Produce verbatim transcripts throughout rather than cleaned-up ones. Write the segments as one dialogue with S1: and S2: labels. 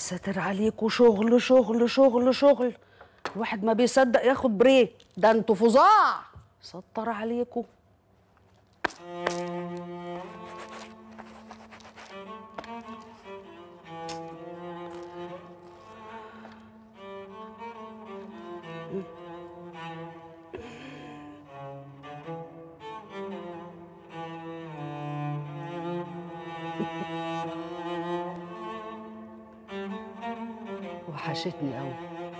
S1: ساتر عليكوا، شغل شغل شغل شغل، الواحد ما بيصدق ياخد بريك، ده انتوا فظاع. ستر عليكوا. وحشتني قوي.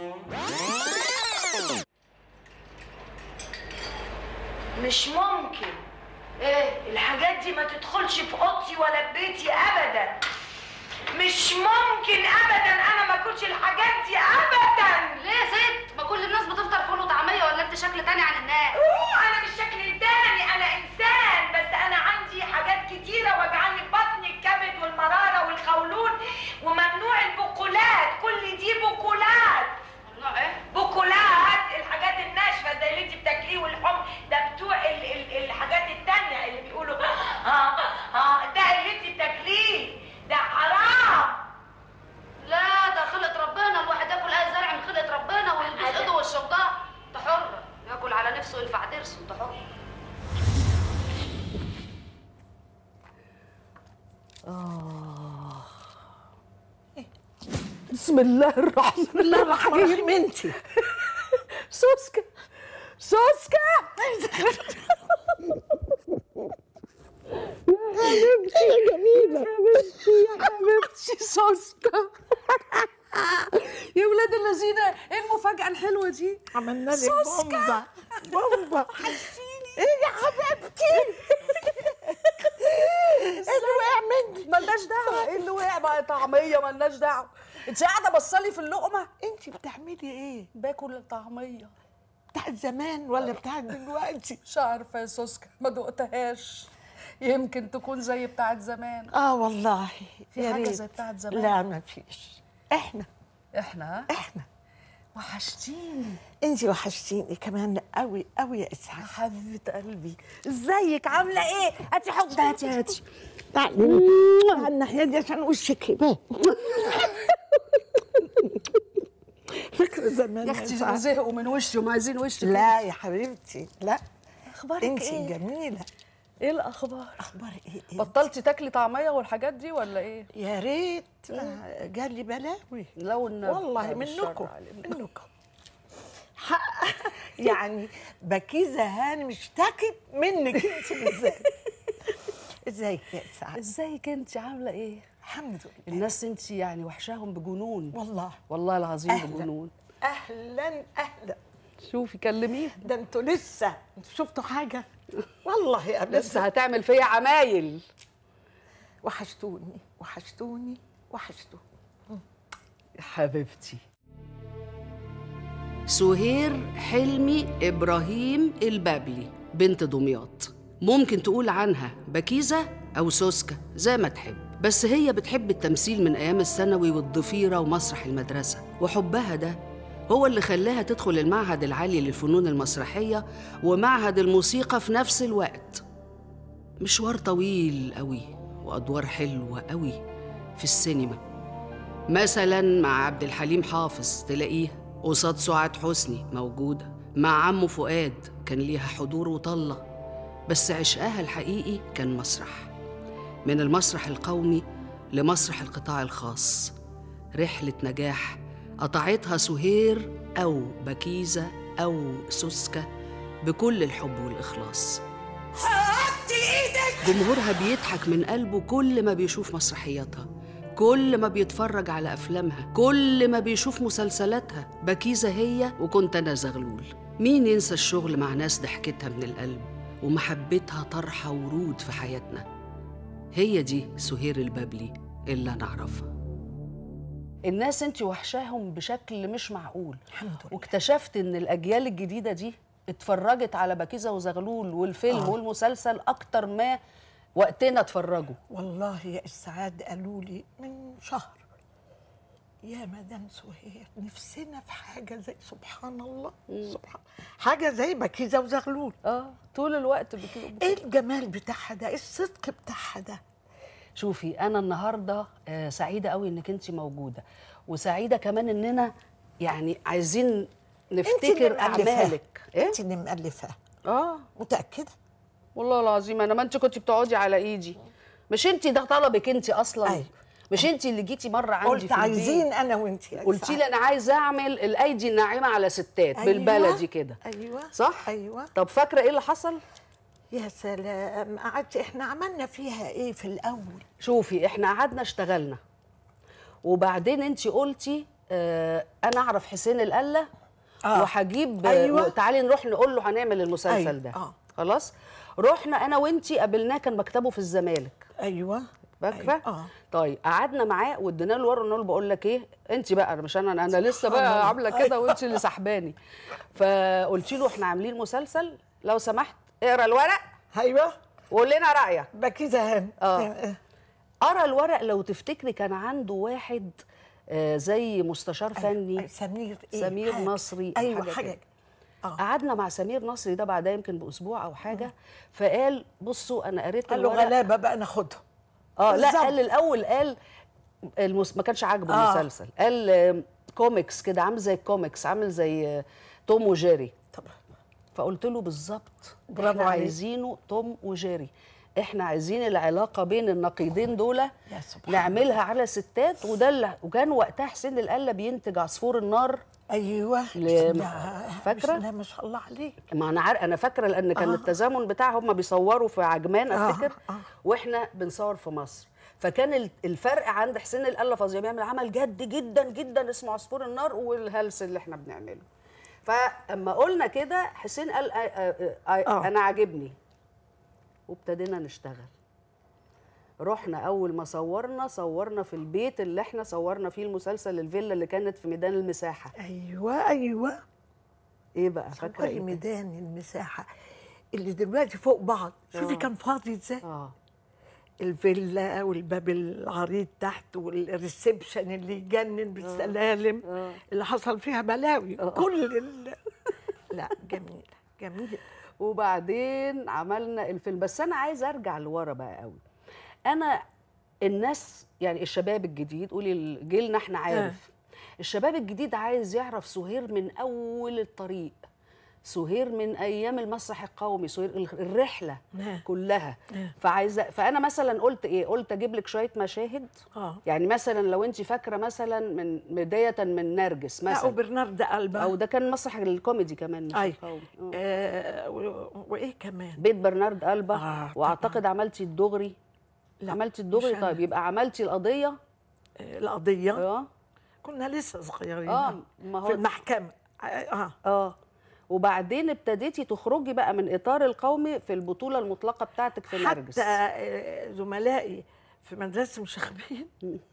S2: مش ممكن. ايه الحاجات دي ما تدخلش في اوضتي ولا في بيتي ابدا. مش ممكن ابدا انا ما اكلش الحاجات دي ابدا.
S3: ليه يا ست؟ ما كل الناس بتفطر فول وطعميه، ولا انت شكل تاني عن الناس؟
S2: اوه انا مش شكل تاني، انا انسان، بس انا عندي حاجات كتيره وجعاني في بطني، الكبد والمراره والقولون، وممنوع البقولات، كل دي بقولات.
S3: ممنوع ايه؟
S2: بقولات، الحاجات الناشفه زي اللي انت بتاكليه والحمص ده بتوع ال ال الحاجات التانيه اللي بيقولوا اه اه ده اللي انت بتاكليه ده حرام.
S3: لا ده خلقة ربنا، الواحد ياكل اي زرع من خلقة ربنا ويلبس ايده والشوكه. انت حر، ياكل على نفسه وينفع ضرسه، انت حر.
S1: آه. بسم الله الرحمن
S4: بسم الله الرحمن الرحيم. انتي
S1: سوسكا سوسكا
S4: يا جميلة
S1: يا حبيبتي يا حبيبتي سوسكا. يا ولاد الذين، ايه المفاجأة الحلوة دي؟
S4: عملنا لك بومبا بومبا. ايه يا حبيبتي؟ ايه اللي وقع مني؟
S1: مالناش دعوة، ايه اللي وقع بقى؟ طعمية مالناش دعوة. انت قاعدة بصلي في اللقمة؟
S4: انتي بتعملي ايه؟
S1: باكل الطعمية.
S4: بتاعت زمان ولا بتاعت دلوقتي؟
S1: مش عارفة يا سوسكا، ما دقتهاش، يمكن تكون زي بتاعت زمان.
S4: اه والله
S1: في
S4: يا
S1: حاجة
S4: ريت.
S1: زي بتاعت زمان؟
S4: لا ما فيش. احنا
S1: احنا
S4: احنا
S1: وحشتيني.
S4: انتي وحشتيني كمان قوي قوي يا اسعاد.
S1: يا حبيبة قلبي، ازيك عاملة ايه؟ هاتي حضن، هاتي هاتي.
S4: تعالي على الناحية دي عشان وشك يبان. فاكرة زمان
S1: يا
S4: يا
S1: اختي
S4: إسعاد؟
S1: زهقوا من وشي وما عايزين وشي.
S4: لا يا حبيبتي لا.
S1: اخبارك
S4: انتي
S1: ايه؟
S4: جميلة.
S1: ايه الاخبار؟
S4: اخبار ايه؟ إيه؟
S1: بطلتي تاكلي طعمية والحاجات دي ولا ايه؟
S4: يا ريت جالي بلاوي
S1: لو النبي
S4: والله منكم منكم. يعني بكيزة هاني مشتكت منك انت بالذات. ازيك يا اسعاد؟
S1: ازيك انت عاملة ايه؟
S4: الحمد لله.
S1: الناس انت يعني وحشاهم بجنون
S4: والله
S1: والله العظيم
S4: أهلاً.
S1: بجنون.
S4: اهلا اهلا.
S1: شوفي كلميهم.
S4: ده انتوا لسه انتوا شفتوا حاجة؟ والله ابدا.
S1: لسه هتعمل فيا عمايل.
S4: وحشتوني وحشتوني وحشتوني
S1: يا حبيبتي.
S5: سهير حلمي إبراهيم البابلي، بنت دمياط. ممكن تقول عنها بكيزة أو سوسكا زي ما تحب، بس هي بتحب التمثيل من أيام الثانوي والضفيرة ومسرح المدرسة، وحبها ده هو اللي خلاها تدخل المعهد العالي للفنون المسرحية ومعهد الموسيقى في نفس الوقت. مشوار طويل قوي وأدوار حلوة قوي في السينما، مثلا مع عبد الحليم حافظ تلاقيها قصاد سعاد حسني موجودة، مع عمه فؤاد كان ليها حضور وطلة، بس عشقها الحقيقي كان مسرح. من المسرح القومي لمسرح القطاع الخاص، رحلة نجاح قطعتها سهير أو بكيزة أو سوسكا بكل الحب والإخلاص.
S2: حطي ايدك.
S5: جمهورها بيضحك من قلبه كل ما بيشوف مسرحياتها، كل ما بيتفرج على أفلامها، كل ما بيشوف مسلسلاتها. بكيزة هي وكنت أنا زغلول. مين ينسى الشغل مع ناس ضحكتها من القلب ومحبتها طرحة ورود في حياتنا؟ هي دي سهير البابلي اللي أنا أعرفها.
S1: الناس انت وحشاهم بشكل مش معقول.
S4: الحمد لله.
S1: واكتشفت ان الاجيال الجديده دي اتفرجت على بكيزة وزغلول والفيلم
S4: آه.
S1: والمسلسل اكتر ما وقتنا اتفرجوا.
S4: والله يا اسعاد قالوا لي من شهر يا مدام سهير نفسنا في حاجه زي سبحان الله سبحان حاجه زي بكيزة وزغلول.
S1: اه طول الوقت بتقول
S4: ايه الجمال بتاعها ده؟ ايه الصدق بتاعها ده؟
S5: شوفي انا النهارده آه، سعيده قوي انك انت موجوده، وسعيده كمان اننا يعني عايزين نفتكر اعمالك.
S4: ايه انت اللي مؤلفاها؟
S5: اه
S4: متاكده؟
S5: والله العظيم انا، ما انت كنت بتقعدي على ايدي، مش انت ده طلبك انت اصلا؟
S4: أيوة.
S5: مش انت اللي جيتي مره عندي
S4: قلت
S5: في
S4: عايزين
S5: البيت
S4: انا وانت
S5: قلتي لي انا عايزه اعمل الايدي الناعمه على ستات؟
S4: أيوة.
S5: بالبلدي كده.
S4: ايوه
S5: صح.
S4: ايوه.
S5: طب فاكره ايه اللي حصل؟
S4: يا سلام، قعدت احنا عملنا فيها ايه في الاول؟
S5: شوفي احنا قعدنا اشتغلنا، وبعدين انت قلتي اه انا اعرف حسين القله
S4: آه.
S5: وهجيب
S4: أيوة.
S5: تعالي نروح نقول له هنعمل المسلسل
S4: أيوة.
S5: ده.
S4: آه.
S5: خلاص رحنا انا وانتي قابلناه، كان مكتبه في الزمالك،
S4: ايوه
S5: فاكره؟
S4: أيوة. اه
S5: طيب قعدنا معاه وادينا له الورقه، قلنا له بقول لك ايه، انت بقى انا مش انا انا لسه
S4: سبحان الله.
S5: بقى عامله كده
S4: أيوة.
S5: وانت اللي سحباني. فقلت له احنا عاملين مسلسل، لو سمحت اقرا الورق
S4: ايوه
S5: وقول لنا رايك.
S4: بكيزه هان.
S5: اه قرا الورق، لو تفتكري كان عنده واحد آه زي مستشار فني.
S4: أيوة. سمير ايه؟
S5: سمير
S4: حاجة.
S5: نصري.
S4: ايوه
S5: حاجه,
S4: حاجة.
S5: حاجة.
S4: اه
S5: قعدنا مع سمير نصري ده بعدها يمكن باسبوع او حاجه، فقال بصوا انا قريت
S4: قال له
S5: الورق.
S4: غلابه بقى ناخدهم.
S5: اه لا
S4: بالظبط.
S5: قال الاول، قال المس... ما كانش عاجبه
S4: آه.
S5: المسلسل، قال آه، كوميكس كده، عامل زي الكوميكس، عامل زي آه، توم وجيري.
S4: طب
S5: فقلت له بالظبط
S4: برافو
S5: احنا
S4: عليك.
S5: عايزينه توم وجيري، احنا عايزين العلاقه بين النقيضين دول
S4: يا سبحان
S5: نعملها على ستات. وده اللي وكان وقتها حسين القله بينتج عصفور النار.
S4: ايوه
S5: ل-
S4: لا،
S5: فاكرة؟
S4: بسم الله ما شاء الله عليك.
S5: ما انا عارف، انا فاكره لان كان
S4: آه.
S5: التزامن بتاع هم بيصوروا في عجمان افتكر،
S4: آه، آه.
S5: واحنا بنصور في مصر، فكان ال- الفرق عند حسين القله فظيع، بيعمل عمل جد جدا جدا اسمه عصفور النار والهلس اللي احنا بنعمله. فاما قلنا كده حسين قال آه آه آه
S4: آه.
S5: انا عاجبني، وابتدينا نشتغل. رحنا اول ما صورنا صورنا في البيت اللي احنا صورنا فيه المسلسل، الفيلا اللي كانت في ميدان المساحه.
S4: ايوه ايوه
S5: ايه بقى فاكره
S4: فاكره
S5: ايه؟
S4: ميدان المساحه اللي دلوقتي فوق بعض، شوفي
S5: آه.
S4: كان فاضي ازاي.
S5: اه
S4: الفيلا والباب العريض تحت والريسبشن اللي يجنن بالسلالم
S5: آه.
S4: اللي حصل فيها بلاوي. كل ال... لا جميله جميله.
S5: وبعدين عملنا الفيلم. بس انا عايزه ارجع لورا بقى قوي. انا الناس يعني الشباب الجديد، قولي جيلنا احنا عارف، الشباب الجديد عايز يعرف سهير من اول الطريق، سهير من ايام المسرح القومي، سهير الرحله
S4: نعم.
S5: كلها. فعايزه، فانا مثلا قلت ايه، قلت اجيب لك شويه مشاهد.
S4: اه
S5: يعني مثلا لو انت فاكره مثلا من بدايه من نرجس
S4: لا
S5: مثلا،
S4: وبرنارد ألبا.
S5: او ده كان مسرح الكوميدي كمان مش
S4: أيوة.
S5: القومي. آه.
S4: آه و- وايه كمان؟
S5: بيت برنارد ألبا.
S4: آه،
S5: واعتقد عملتي الدغري.
S4: لا،
S5: عملتي الدغري.
S4: مش أنا.
S5: طيب يبقى عملتي القضيه.
S4: آه القضيه.
S5: اه
S4: كنا لسه صغيرين.
S5: اه ما هو
S4: في المحكمه. اه
S5: اه وبعدين ابتديتي تخرجي بقى من اطار القومي في البطوله المطلقه بتاعتك في نرجس.
S4: حتى آه، زملائي في مدرسه مشاغبين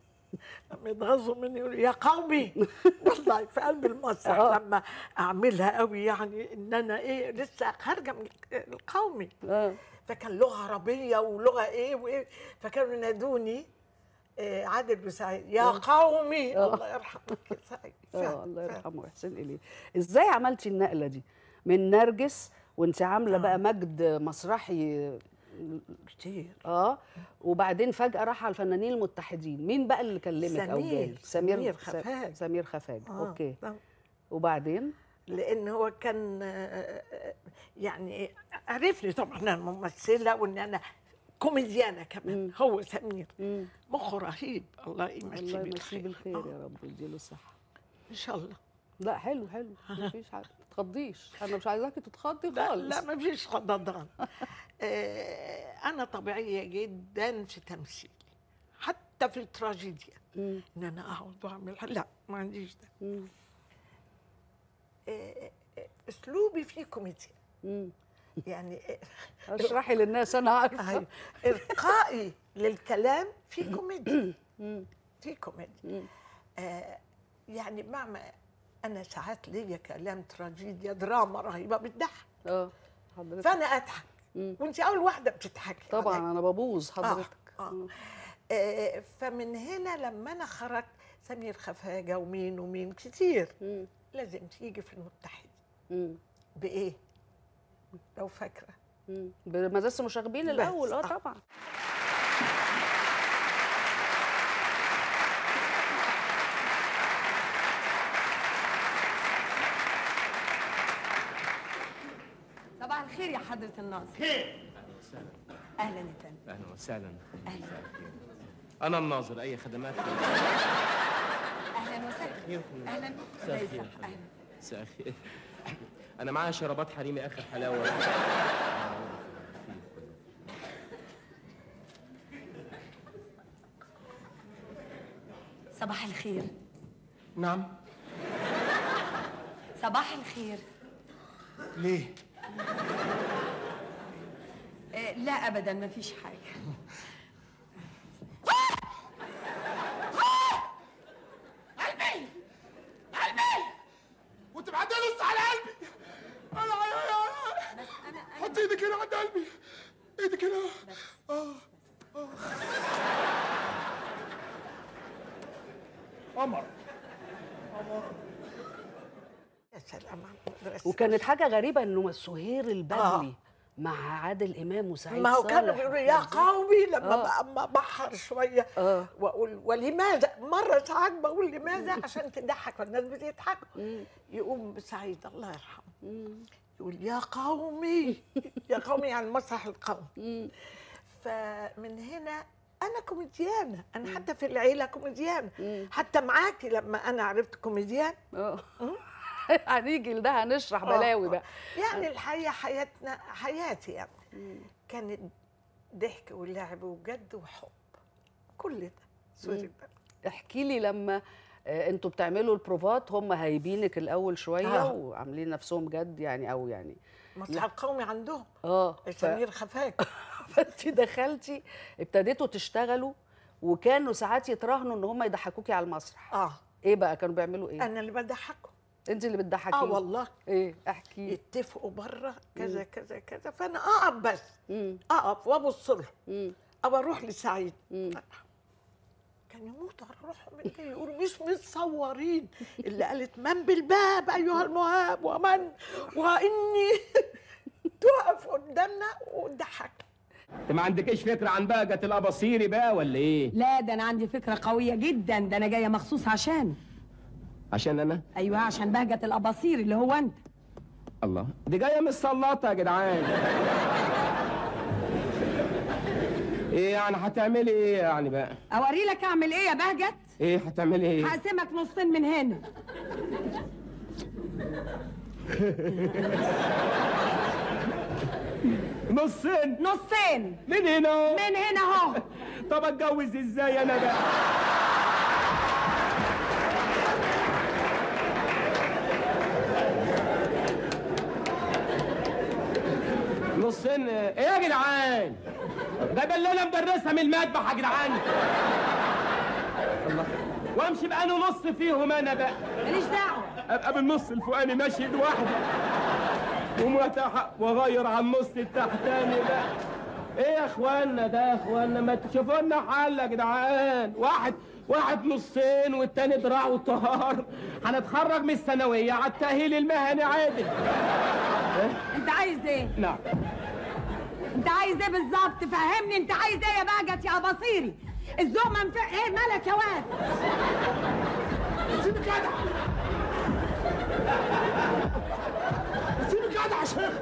S4: لما يتغاظوا مني يقولوا يا قومي والله في قلب المسرح
S5: آه.
S4: لما اعملها قوي، يعني ان انا ايه لسه خارجه من القومي.
S5: اه
S4: فكان لغه عربيه ولغه ايه وايه، فكانوا ينادوني آه، عادل وسعيد يا قومي. الله يرحمك يا سعيد.
S5: اه الله يرحمه ويحسن اليه. ازاي عملتي النقله دي من نرجس وانت عامله بقى مجد مسرحي
S4: كتير.
S5: اه وبعدين فجاه راح على الفنانين المتحدين؟ مين بقى اللي كلمك او
S4: سمير.
S5: جالي؟
S4: سمير
S5: س-
S4: خفاج.
S5: سمير خفاج.
S4: آه.
S5: اوكي.
S4: طبعاً.
S5: وبعدين
S4: لان هو كان آه، آه، يعني عرفني طبعا انا ممثله وان انا كوميديانه كمان.
S5: مم.
S4: هو سمير
S5: مم.
S4: مخه رهيب، الله يمسيه
S5: الله يمسيه
S4: بالخير.
S5: بالخير
S4: آه،
S5: يا رب ويديله الصحه.
S4: ان شاء الله.
S5: لا حلو حلو، مفيش حاجه، ما تتخضيش، انا مش عايزاكي تتخضي
S4: لا
S5: خالص.
S4: لا ما فيش خضضان. آه، انا طبيعيه جدا في تمثيلي، حتى في التراجيديا.
S5: مم.
S4: ان انا اقعد واعمل لا ما عنديش ده.
S5: مم.
S4: آه، آه، اسلوبي فيه كوميديا
S5: مم.
S4: يعني. آه،
S5: اشرحي للناس انا عارفه.
S4: أيوة. إلقائي للكلام في كوميديا.
S5: مم.
S4: في كوميديا.
S5: مم.
S4: آه يعني معنى أنا ساعات ليا كلام تراجيديا دراما رهيبة بتضحك،
S5: اه حضرتك
S4: فأنا أضحك
S5: مم.
S4: وأنت أول واحدة بتضحكي
S5: طبعا
S4: عليا.
S5: انا ببوظ حضرتك.
S4: آه. آه.
S5: مم.
S4: آه فمن هنا لما أنا خرجت سمير خفاجة ومين ومين كتير
S5: مم.
S4: لازم تيجي في المتحد.
S5: مم.
S4: بإيه؟ لو فاكرة
S5: مم. بمدرسه مشاغبين
S4: بس.
S5: الاول. اه
S4: آه.
S5: طبعا.
S6: الخير يا حضرة الناظر.
S7: خير.
S6: أهلا يا فندم.
S7: اهلا وسهلا.
S6: أهلا.
S7: انا الناظر، اي خدمات؟
S6: أهلا وسهلا. أهلا. ازي صح؟ أهلا.
S7: مساء الخير. انا معايا شرابات حريمي اخر حلاوه.
S6: صباح الخير.
S7: نعم.
S6: صباح الخير.
S7: ليه؟
S6: آه لا أبدا ما فيش حاجة.
S8: قلبي قلبي وانت معدي نص على قلبي. انا انا
S6: بس أنا
S8: حط ايدك هنا عند قلبي، ايدك هنا. اه اه قمر قمر.
S4: يا سلام على المدرسة.
S1: وكانت حاجه غريبه انه سهير البابلي آه. مع عادل امام وسعيد
S4: ما هو
S1: صالح.
S4: كانوا بيقولوا يا قومي لما
S1: آه.
S4: بقى بحر شويه
S1: آه.
S4: واقول ولماذا، مره ساعات بقول لماذا عشان تضحك والناس بتضحك. يقوم سعيد الله يرحمه يقول يا قومي يا قومي يعني المسرح القومي. فمن هنا انا كوميديانه، انا حتى في العيله كوميديانه، حتى معاكي لما انا عرفت كوميديان.
S1: اه هنيجي لده هنشرح بلاوي بقى.
S4: يعني الحقيقه حياتنا حياتي يعني كانت ضحك ولعب وجد وحب، كل ده سوري بقى.
S1: احكي لي لما آه، انتوا بتعملوا البروفات، هم هايبينك الاول شويه
S4: آه.
S1: وعاملين نفسهم جد يعني، او يعني
S4: مسرح القومي عندهم
S1: اه
S4: سمير خفاك.
S1: فانت دخلتي ابتديتوا تشتغلوا، وكانوا ساعات يتراهنوا ان هم يضحكوكي على المسرح.
S4: اه
S1: ايه بقى كانوا بيعملوا ايه؟
S4: انا اللي بضحكهم.
S1: انت اللي بتضحكي؟
S4: اه والله.
S1: ايه احكي.
S4: يتفقوا بره كذا كذا كذا، فانا اقف بس
S1: مم.
S4: اقف وابص له
S1: مم.
S4: او اروح لسعيد.
S1: مم.
S4: كان يموت على روحهم اللي يقولوا مش متصورين اللي قالت من بالباب ايها المهاب ومن واني تقف قدامنا وتضحك.
S7: انت ما عندكيش فكره عن بهجه الاباصيري بقى ولا ايه؟
S9: لا ده انا عندي فكره قويه جدا، ده انا جايه مخصوص عشان
S7: عشان انا؟
S9: ايوه عشان بهجه الاباصيري اللي هو انت.
S7: الله، دي جايه من السلاطه يا جدعان. ايه يعني هتعملي ايه يعني بقى؟
S9: اوري لك اعمل ايه يا بهجت؟
S7: ايه هتعملي ايه؟
S9: هقسمك نصين من هنا.
S7: نصين؟
S9: نصين
S7: من هنا؟
S9: من هنا اهو.
S7: طب اتجوز ازاي انا بقى؟ نصين ايه يا جدعان؟ ده بلالة مدرسة من المذبح يا جدعان. الله، وامشي بقى انا نص فيهم انا بقى.
S9: ماليش دعوه.
S7: ابقى بالنص الفوقاني ماشي لوحدي ومتحق واغير على النص التحتاني ده. ايه يا اخوانا ده يا اخوانا، ما تشوفوا لنا حل يا جدعان. واحد واحد نصين والتاني دراع وطهار. هنتخرج من الثانويه على التاهيل المهني عادل.
S9: انت عايز ايه؟
S7: نعم.
S9: انت عايز ايه بالظبط؟ فهمني انت عايز ايه يا بهجت يا اباصيري؟ الذوق منفع ايه مالك يا واد؟
S8: سيبك جدع سيبك جدع يا شيخ.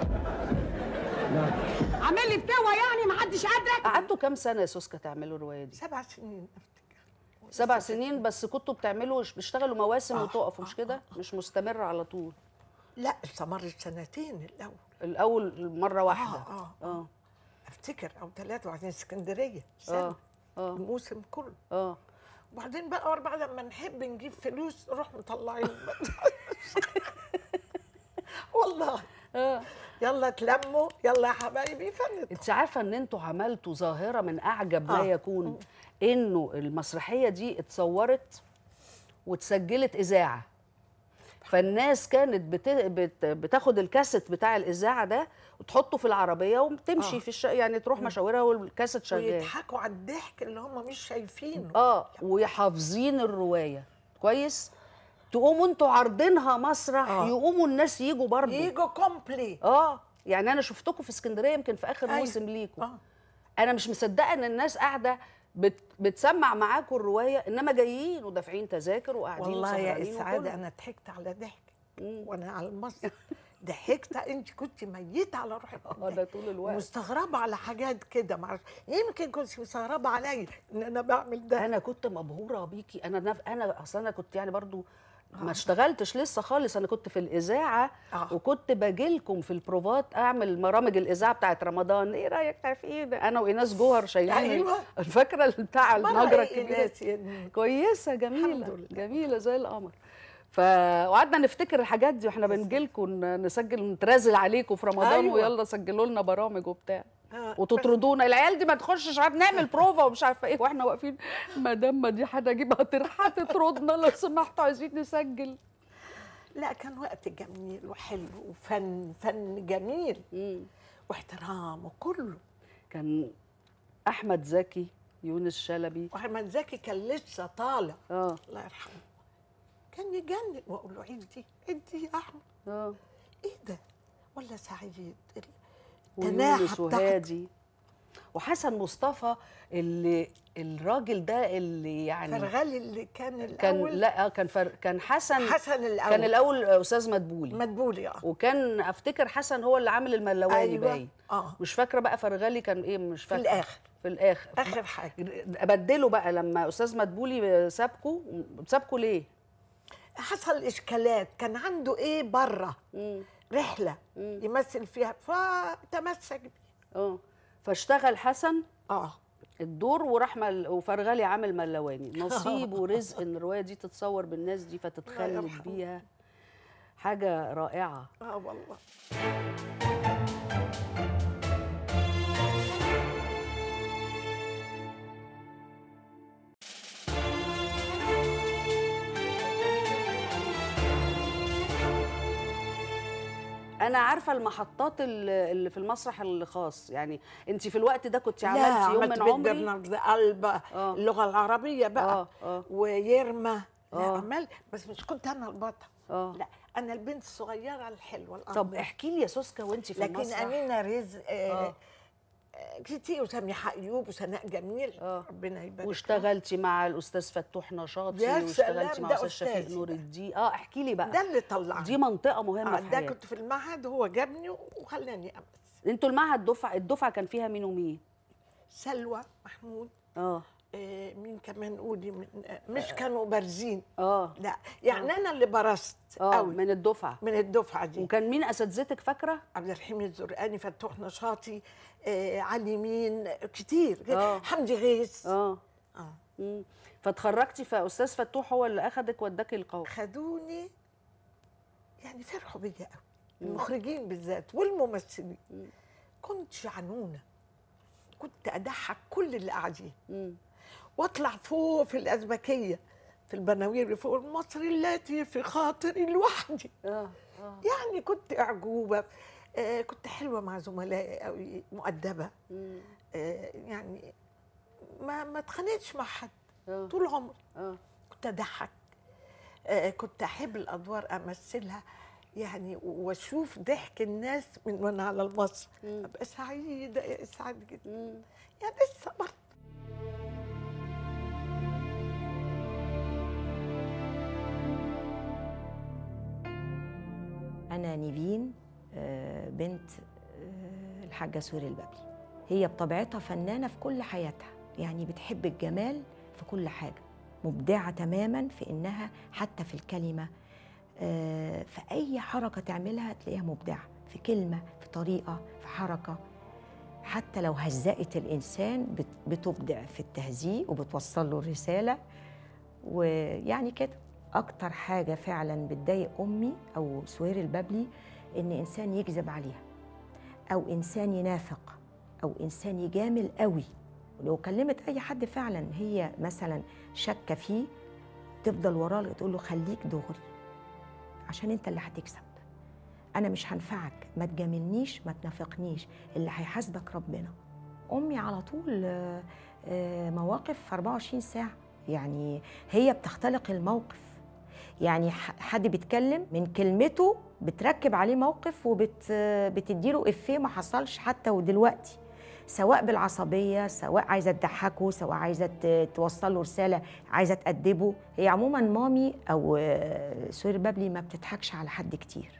S9: عامل لي فتوه يعني محدش قادرك؟
S1: قعدتوا كام سنه يا سوسكا تعملوا الروايه دي؟
S4: سبع سنين افتكر.
S1: سبع سنين بس. كنتوا بتعملوا بتشتغلوا مواسم
S4: آه.
S1: وتقفوا مش كده؟ مش مستمر على طول؟
S4: لا استمرت سنتين الاول.
S1: الاول مره واحده.
S4: اه اه,
S1: اه.
S4: افتكر او ثلاثه، وبعدين اسكندريه سنه.
S1: اه اه
S4: الموسم كله.
S1: اه.
S4: وبعدين بقى اربعه لما نحب نجيب فلوس نروح مطلعين. والله.
S1: اه.
S4: يلا تلموا يلا يا حبايبي فندم.
S1: انت عارفه ان انتوا عملتوا ظاهره من اعجب ما
S4: آه.
S1: يكون، انه المسرحيه دي اتصورت واتسجلت اذاعه، فالناس كانت بت... بت... بتاخد الكاسيت بتاع الاذاعه ده وتحطه في العربيه وتمشي
S4: آه.
S1: في الش... يعني تروح مشاورها والكاسيت شغال،
S4: ويضحكوا على الضحك اللي هم مش شايفينه.
S1: اه وحافظين الروايه كويس. تقوموا انتوا عارضينها مسرح،
S4: آه.
S1: يقوموا الناس يجوا برضه
S4: يجوا كومبلي.
S1: اه. يعني انا شفتكم في اسكندريه يمكن في اخر
S4: أيوة.
S1: موسم ليكم.
S4: آه.
S1: انا مش مصدقه ان الناس قاعده بت... بتسمع معاكم الروايه، انما جايين ودافعين تذاكر وقاعدين
S4: والله يا
S1: وسهرانين
S4: اسعاده
S1: وكله.
S4: انا ضحكت على ضحك وانا على المسرح. ضحكت انت كنت ميته على روحك
S1: انا طول الوقت
S4: مستغربه على حاجات كده، معرفش يمكن كنت مستغربه عليا ان انا بعمل ده.
S1: انا كنت مبهوره بيكي. انا نف... انا اصلا انا كنت يعني برضو ما اشتغلتش لسه خالص. انا كنت في الاذاعه
S4: آه.
S1: وكنت باجي لكم في البروفات اعمل برامج الاذاعه بتاعت رمضان. ايه رايك في ايه ده؟ انا وايناس جوهر شايلين
S4: أيوة.
S1: الفكره بتاع النجره
S4: إيه
S1: الكبيره
S4: إيناس يعني؟
S1: كويسه جميله جميله زي القمر. ف وقعدنا نفتكر الحاجات دي واحنا بنجي لكم نسجل نترازل عليكم في رمضان.
S4: أيوة.
S1: ويلا سجلوا لنا برامج وبتاع
S4: آه.
S1: وتطردونا العيال دي ما تخشش، عارف نعمل بروفا ومش عارفه ايه واحنا واقفين. مدام ما دي حاجه اجيبها ترحى تطردنا لو سمحتوا عايزين نسجل.
S4: لا كان وقت جميل وحلو وفن فن جميل
S1: مم.
S4: واحترام وكله.
S1: كان احمد زكي، يونس شلبي.
S4: واحمد زكي كان لسه طالع
S1: اه
S4: الله يرحمه، كان يجنن واقول له عيدي عيدي يا احمد.
S1: اه
S4: ايه ده؟ ولا سعيد
S1: ويونس وهادي وحسن مصطفى اللي الراجل ده اللي يعني
S4: فرغلي اللي كان الاول
S1: كان لا كان فر... كان حسن
S4: حسن الاول
S1: كان الاول استاذ مدبولي
S4: مدبولي اه
S1: وكان افتكر حسن هو اللي عامل الملواني.
S4: أيوة.
S1: باين
S4: اه
S1: مش فاكره بقى فرغلي كان ايه، مش فاكره
S4: في الاخر
S1: في الاخر
S4: اخر حاجه
S1: بدلوا بقى لما استاذ مدبولي سابكوا. سابكوا ليه؟
S4: حصل اشكالات، كان عنده ايه بره رحله
S1: مم.
S4: يمثل فيها فتمسك بيه.
S1: اه فاشتغل حسن
S4: اه
S1: الدور وراح مل... وفرغلي عامل ملواني. نصيب ورزق ان الروايه دي تتصور بالناس دي فتتخلد بيها. حاجه رائعه.
S4: اه والله.
S1: انا عارفه المحطات اللي في المسرح الخاص. يعني انت في الوقت ده كنت عملتي يوم من عمري.
S4: برنامج قلب
S1: آه.
S4: اللغه العربيه بقى
S1: آه. آه.
S4: ويرمى. لا
S1: آه.
S4: عمل بس مش كنت انا البطل.
S1: آه.
S4: لا انا البنت الصغيره الحلوه الأرض.
S1: طب احكي لي يا سوسكا وانت في
S4: لكن
S1: المسرح.
S4: امينه رزق آه.
S1: آه.
S4: كتير وسامحه ايوب وسناء جميل.
S1: آه.
S4: ربنا يبارك.
S1: واشتغلتي مع الاستاذ فتوح نشاطي
S4: يا
S1: واشتغلتي
S4: سلام،
S1: مع
S4: ده
S1: استاذ شفيق
S4: أستاذي
S1: نور
S4: ده.
S1: الدين. اه احكي لي بقى.
S4: ده اللي طلعني.
S1: دي منطقه مهمه
S4: آه.
S1: في
S4: ده
S1: حياتك.
S4: كنت في المعهد وهو جابني وخلاني امثل.
S1: انتوا المعهد دفعه الدفعه كان فيها مين ومين؟
S4: سلوى محمود.
S1: اه
S4: آه مين كمان قولي من آه مش كانوا بارزين.
S1: اه
S4: لا يعني آه. انا اللي برزت
S1: اه
S4: قوي
S1: من الدفعه
S4: من الدفعه دي.
S1: وكان مين اساتذتك فاكره؟
S4: عبد الرحيم الزرقاني، فتوح نشاطي، آه علي مين، كتير.
S1: آه.
S4: حمدي غيث.
S1: اه
S4: اه
S1: مم. فتخرجتي فاستاذ فتوح هو اللي اخدك وداكي القوم.
S4: خدوني يعني فرحوا بيا قوي المخرجين بالذات والممثلين.
S1: مم.
S4: كنت شعنونه، كنت اضحك كل اللي قاعدين
S1: مم.
S4: واطلع فوق في الازبكيه في البناوير اللي فوق المصري التي في خاطري لوحدي.
S1: اه اه
S4: يعني كنت اعجوبه. آه كنت حلوه مع زملائي قوي، مؤدبه.
S1: مم.
S4: آه يعني ما ما اتخانقتش مع حد
S1: آه.
S4: طول عمري.
S1: اه
S4: كنت اضحك. آه كنت احب الادوار امثلها يعني واشوف ضحك الناس من وانا على المسرح ابقى سعيده اسعد جدا.
S1: مم.
S4: يعني لسه برضه.
S10: أنا نيفين آه، بنت آه، الحاجة سوري البابلي. هي بطبيعتها فنانة في كل حياتها، يعني بتحب الجمال في كل حاجة، مبدعة تماماً في إنها حتى في الكلمة آه، في أي حركة تعملها تلاقيها مبدعة، في كلمة، في طريقة، في حركة. حتى لو هزقت الإنسان بت- بتبدع في التهزيء وبتوصل له الرسالة. ويعني كده أكتر حاجة فعلاً بتضايق أمي أو سهير البابلي إن إنسان يكذب عليها، أو إنسان ينافق، أو إنسان يجامل قوي. ولو كلمت أي حد فعلاً هي مثلاً شاكة فيه تفضل وراه تقول له خليك دغري عشان أنت اللي هتكسب، أنا مش هنفعك، ما تجاملنيش، ما تنافقنيش، اللي هيحاسبك ربنا. أمي على طول آه، آه، مواقف أربعة وعشرين ساعة، يعني هي بتختلق الموقف. يعني ح- حد بيتكلم من كلمته بتركب عليه موقف وبتديله إفيه ما حصلش حتى ودلوقتي، سواء بالعصبية، سواء عايزة تضحكه، سواء عايزة ت- توصل له رسالة، عايزة تأدبه. هي عموما مامي أو آه، سهير بابلي ما بتضحكش على حد كتير،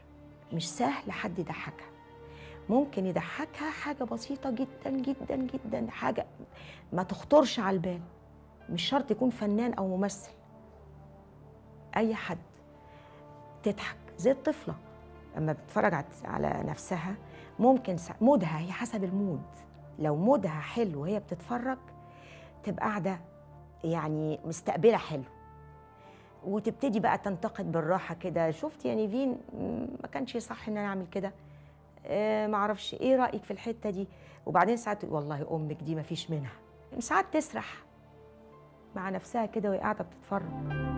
S10: مش سهل حد يضحكها. ممكن يضحكها حاجة بسيطة جدا جدا جدا، حاجة ما تخطرش على البال، مش شرط يكون فنان أو ممثل، أي حد تضحك زي الطفلة لما بتتفرج على نفسها. ممكن مودها، هي حسب المود، لو مودها حلو وهي بتتفرج تبقى قاعدة يعني مستقبلة حلو، وتبتدي بقى تنتقد بالراحة كده. شفت يا نيفين ما كانش صح إن أنا أعمل كده، آه معرفش إيه رأيك في الحتة دي. وبعدين ساعات والله أمك دي ما فيش منها. ساعات تسرح مع نفسها كده وهي قاعدة بتتفرج.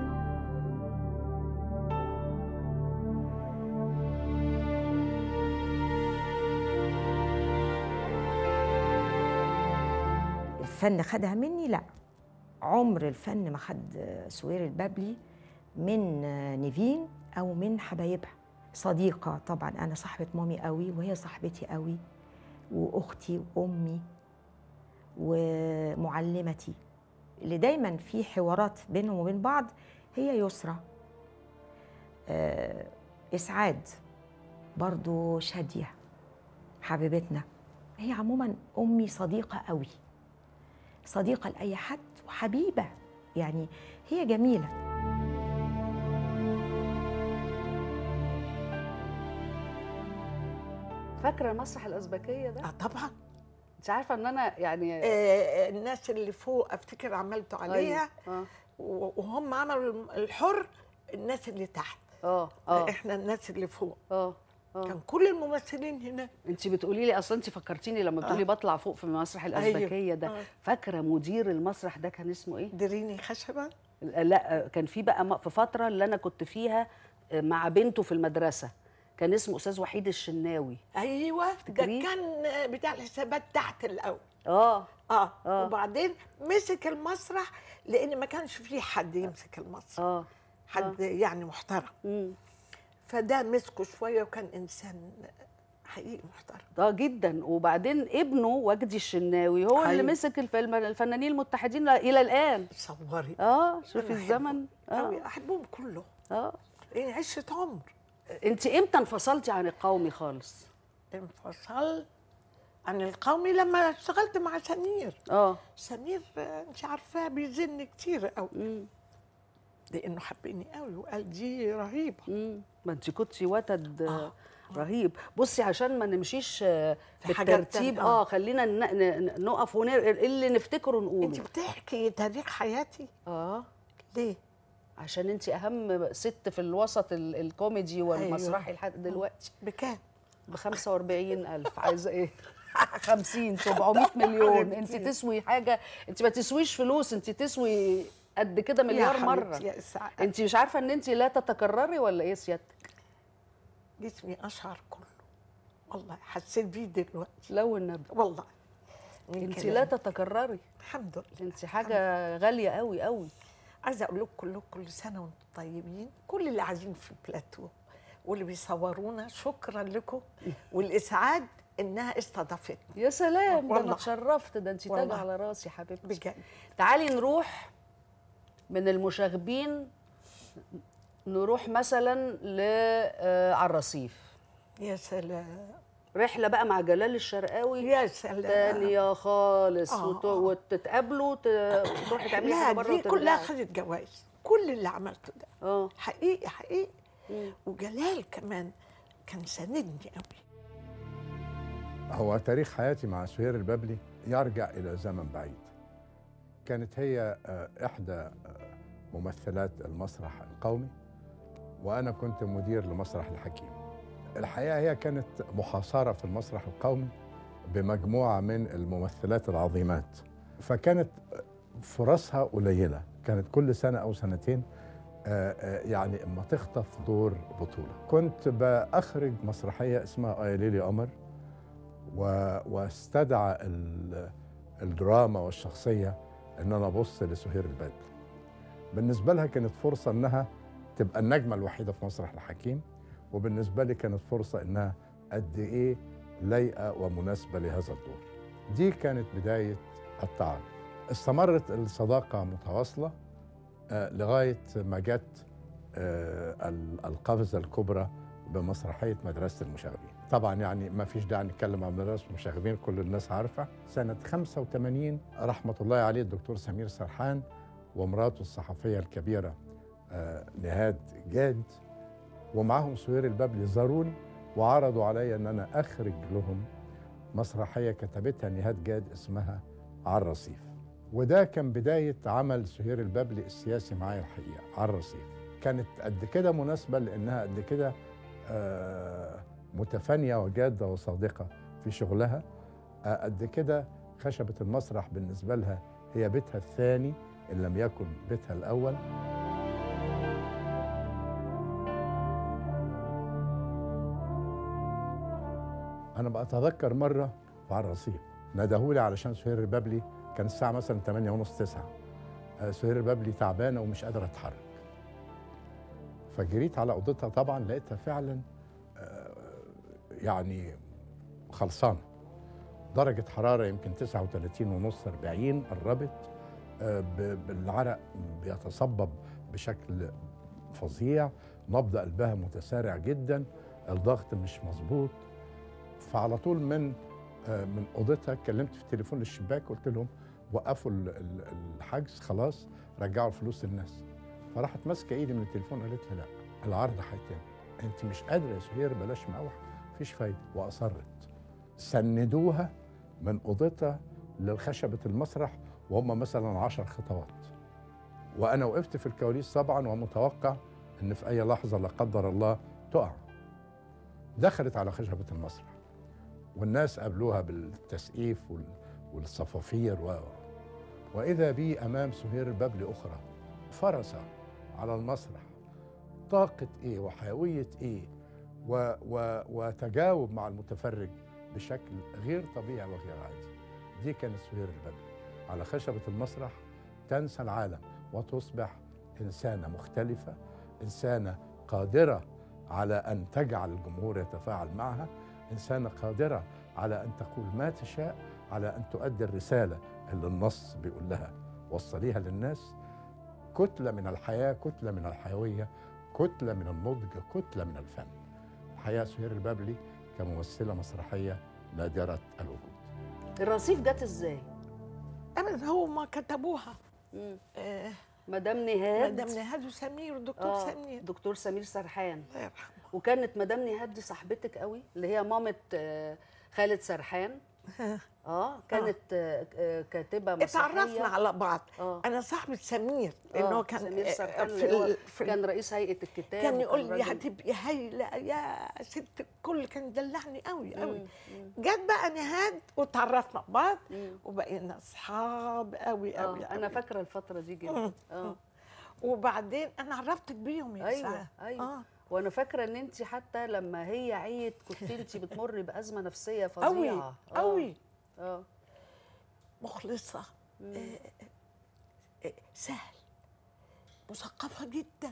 S10: الفن خدها مني؟ لا، عمر الفن ما خد سهير البابلي من نيفين او من حبايبها. صديقه طبعا، انا صاحبه مامي قوي وهي صاحبتي قوي، واختي وامي ومعلمتي اللي دايما في حوارات بينهم وبين بعض هي يسرى. آه اسعاد برضو، شاديه حبيبتنا. هي عموما امي صديقه قوي، صديقة لأي حد وحبيبة، يعني هي جميلة.
S1: فاكرة مسرح الأزبكية ده؟
S4: اه طبعا.
S1: انت عارفة ان انا يعني
S4: آه الناس اللي فوق افتكر عملتوا عليها.
S1: أيوة. آه.
S4: وهم عملوا الحر، الناس اللي تحت.
S1: اه اه
S4: احنا الناس اللي فوق.
S1: اه اه
S4: كان كل الممثلين هنا.
S1: انت بتقولي لي اصلا، انت فكرتيني لما بتقولي آه. بطلع فوق في مسرح الأزبكية ده. آه. فاكره مدير المسرح ده كان اسمه ايه؟
S4: دريني خشبه.
S1: لا كان في بقى في فتره اللي انا كنت فيها مع بنته في المدرسه، كان اسمه استاذ وحيد الشناوي.
S4: ايوه ده كان بتاع الحسابات تحت الاول.
S1: اه
S4: اه, آه. وبعدين مسك المسرح لان ما كانش فيه حد يمسك المسرح.
S1: اه
S4: حد آه. يعني محترم.
S1: مم.
S4: فده مسكه شويه وكان انسان حقيقي محترم.
S1: اه جدا. وبعدين ابنه وجدي الشناوي هو حقيقي. اللي مسك الفيلم الفنانين المتحدين الى الان.
S4: صوري.
S1: اه شوفي الزمن.
S4: اه احبهم كله.
S1: اه
S4: يعني عشره عمر.
S1: انت امتى انفصلتي عن القومي خالص؟
S4: انفصلت عن القومي لما اشتغلت مع سمير.
S1: اه
S4: سمير انت عارفاه بيزن كتير قوي، لانه حبني قوي وقال دي رهيبه.
S1: امم ما انت كنتي وتد آه. رهيب. بصي عشان ما نمشيش بالترتيب، اه خلينا نقف ونر اللي نفتكره نقوله.
S4: انت بتحكي تاريخ حياتي.
S1: اه
S4: ليه؟
S1: عشان انت اهم ست في الوسط الكوميدي والمسرحي لحد دلوقتي.
S4: بكام؟
S1: ب خمسة وأربعين ألف. عايزه ايه؟ خمسين سبعمية مليون. انت تسوي حاجه، انت ما تسويش فلوس، انت تسوي قد كده مليار مره. انت مش عارفه ان انت لا تتكرري ولا ايه سيادتك؟
S4: جسمي اشعر كله والله، حسيت بيه دلوقتي.
S1: لو النبي
S4: والله
S1: انت لا تتكرري.
S4: الحمد لله.
S1: انت حاجه غاليه قوي قوي.
S4: عايزه اقول لكم كلكم كل سنه وانتم طيبين، كل اللي قاعدين في البلاتو واللي بيصورونا شكرا لكم، والاسعاد انها استضافتني.
S1: يا سلام، ده انا اتشرفت، ده انت تاج على راسي حبيبتي بجد. تعالي نروح من المشاغبين نروح مثلا ل على الرصيف.
S4: يا سلام.
S1: رحله بقى مع جلال الشرقاوي.
S4: يا سلام.
S1: تانية خالص. آه. وت... وتتقابلوا تروحي تعملي حاجه بره.
S4: دي كلها خدت جوائز، كل اللي عملته ده.
S1: اه
S4: حقيقي حقيقي. مم. وجلال كمان كان ساندني قوي.
S11: هو تاريخ حياتي مع سهير البابلي يرجع الى زمن بعيد. كانت هي احدى ممثلات المسرح القومي، وانا كنت مدير لمسرح الحكيم. الحقيقه هي كانت محاصره في المسرح القومي بمجموعه من الممثلات العظيمات، فكانت فرصها قليله، كانت كل سنه او سنتين يعني اما تخطف دور بطوله. كنت باخرج مسرحيه اسمها آيا ليلي قمر، واستدعى الدراما والشخصيه ان انا ابص لسهير البابلي. بالنسبه لها كانت فرصه انها تبقى النجمه الوحيده في مسرح الحكيم، وبالنسبه لي كانت فرصه انها قد ايه لايقه ومناسبه لهذا الدور. دي كانت بدايه التعارف. استمرت الصداقه متواصله آه لغايه ما جت آه القفزه الكبرى بمسرحيه مدرسه المشاغبين. طبعا يعني ما فيش داعي نتكلم عن مدرسه المشاغبين، كل الناس عارفه. سنه خمسة وثمانين رحمه الله عليه الدكتور سمير سرحان ومراته الصحفيه الكبيره آه نهاد جاد ومعهم سهير البابلي زاروني وعرضوا علي ان انا اخرج لهم مسرحيه كتبتها نهاد جاد اسمها على الرصيف. وده كان بدايه عمل سهير البابلي السياسي معايا الحقيقه. على الرصيف كانت قد كده مناسبه لانها قد كده آه متفانيه وجاده وصادقه في شغلها. آه قد كده خشبه المسرح بالنسبه لها هي بيتها الثاني ان لم يكن بيتها الاول. أنا بتذكر مرة على الرصيف ندهولي علشان سهير البابلي، كان الساعة مثلا ثمانية ونص تسعة. سهير البابلي تعبانة ومش قادرة أتحرك. فجريت على أوضتها، طبعا لقيتها فعلا يعني خلصانة. درجة حرارة يمكن تسعة وثلاثين ونص أربعين قربت، بالعرق بيتصبب بشكل فظيع، نبض قلبها متسارع جدا، الضغط مش مظبوط. فعلى طول من من اوضتها كلمت في التليفون للشباك، قلت لهم وقفوا الحجز خلاص، رجعوا الفلوس للناس. فراحت ماسكه ايدي من التليفون قالت لي لا العرض هيتم، انت مش قادره يا سهير بلاش مقاوحه، مفيش فايده. واصرت. سندوها من اوضتها لخشبه المسرح وهم مثلا عشر خطوات، وانا وقفت في الكواليس طبعا ومتوقع ان في اي لحظه لا قدر الله تقع. دخلت على خشبه المسرح والناس قابلوها بالتسقيف والصفافير و... وإذا بي أمام سهير البابلي أخرى، فرسة على المسرح، طاقة إيه وحيوية إيه و... و... وتجاوب مع المتفرج بشكل غير طبيعي وغير عادي. دي كانت سهير البابلي على خشبة المسرح، تنسى العالم وتصبح إنسانة مختلفة، إنسانة قادرة على أن تجعل الجمهور يتفاعل معها، إنسانة قادرة على أن تقول ما تشاء، على أن تؤدي الرسالة اللي النص بيقول لها وصليها للناس. كتلة من الحياة، كتلة من الحيوية، كتلة من النضج، كتلة من الفن. الحقيقة سهير البابلي كممثلة مسرحية نادرة الوجود.
S1: الرصيف جت ازاي؟
S4: أبدا هما كتبوها.
S1: آه مدام نهاد
S4: مدام نهاد وسمير ودكتور
S1: آه
S4: سمير
S1: دكتور سمير سرحان
S4: الله يرحمه.
S1: وكانت مدام نهاد دي صاحبتك قوي، اللي هي مامة آه خالد سرحان. اه كانت آه. آه كاتبه مسرحيه.
S4: اتعرفنا على بعض.
S1: آه.
S4: انا صاحبه سمير لانه
S1: آه.
S4: كان
S1: سمير سرحان
S4: في,
S1: اللي هو
S4: في
S1: كان رئيس هيئه الكتاب،
S4: كان يقول لي هتبقي هايله يا ست الكل، كان دلعني قوي قوي. جت بقى نهاد وتعرفنا ببعض وبقينا اصحاب قوي قوي.
S1: آه. انا فاكره الفتره دي جدا. اه
S4: وبعدين انا عرفتك بيهم يا
S1: ايوه
S4: ساعة.
S1: ايوه
S4: آه.
S1: وانا فاكره ان انت حتى لما هي عيت كنت انت بتمر بازمه نفسيه فظيعه
S4: قوي قوي.
S1: اه
S4: مخلصه، آه آه سهل، مثقفه جدا،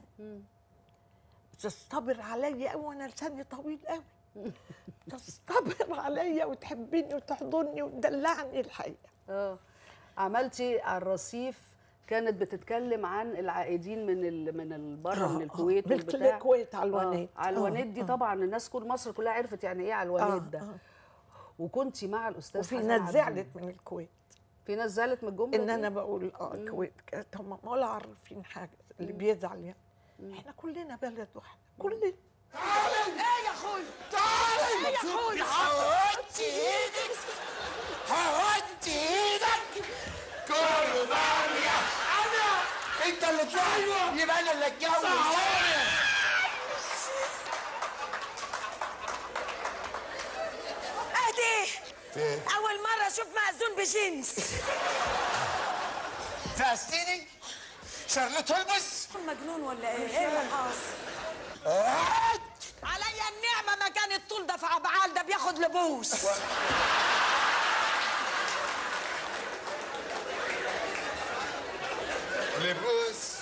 S4: تستبر عليا قوي وانا لساني طويل قوي. تستبر عليا وتحبني وتحضني وتدلعني الحقيقه.
S1: اه عملتي على الرصيف، كانت بتتكلم عن العائدين من ال من البره من الكويت
S4: والبتاع. الكويت علوانات.
S1: آه. علوانات دي طبعا الناس كل مصر كلها عرفت يعني ايه علوانات ده. آه. وكنتي مع الاستاذ
S4: وفي ناس زعلت من الكويت.
S1: في ناس زعلت من الجمله
S4: ان انا بقول اه الكويت كانت هم ولا عارفين حاجه اللي بيزعل يعني. مم. احنا كلنا بلد واحده كلنا.
S8: تعالي
S2: ايه يا اخوي؟
S8: تعالي
S2: ايه يا اخوي؟
S8: هودي ايدك هودي ايدك كربان يا انا انت اللي طلعت يبقى انا اللي اتجوز.
S2: اهدي اول مره اشوف مأذون بجنس.
S8: فاستيني شارلوت هولمز
S2: مجنون ولا ايه؟ ايه اللي حاصل؟ عليا النعمه ما كان الطول ده في عبعال، ده بياخد لبوس.
S8: لبوس.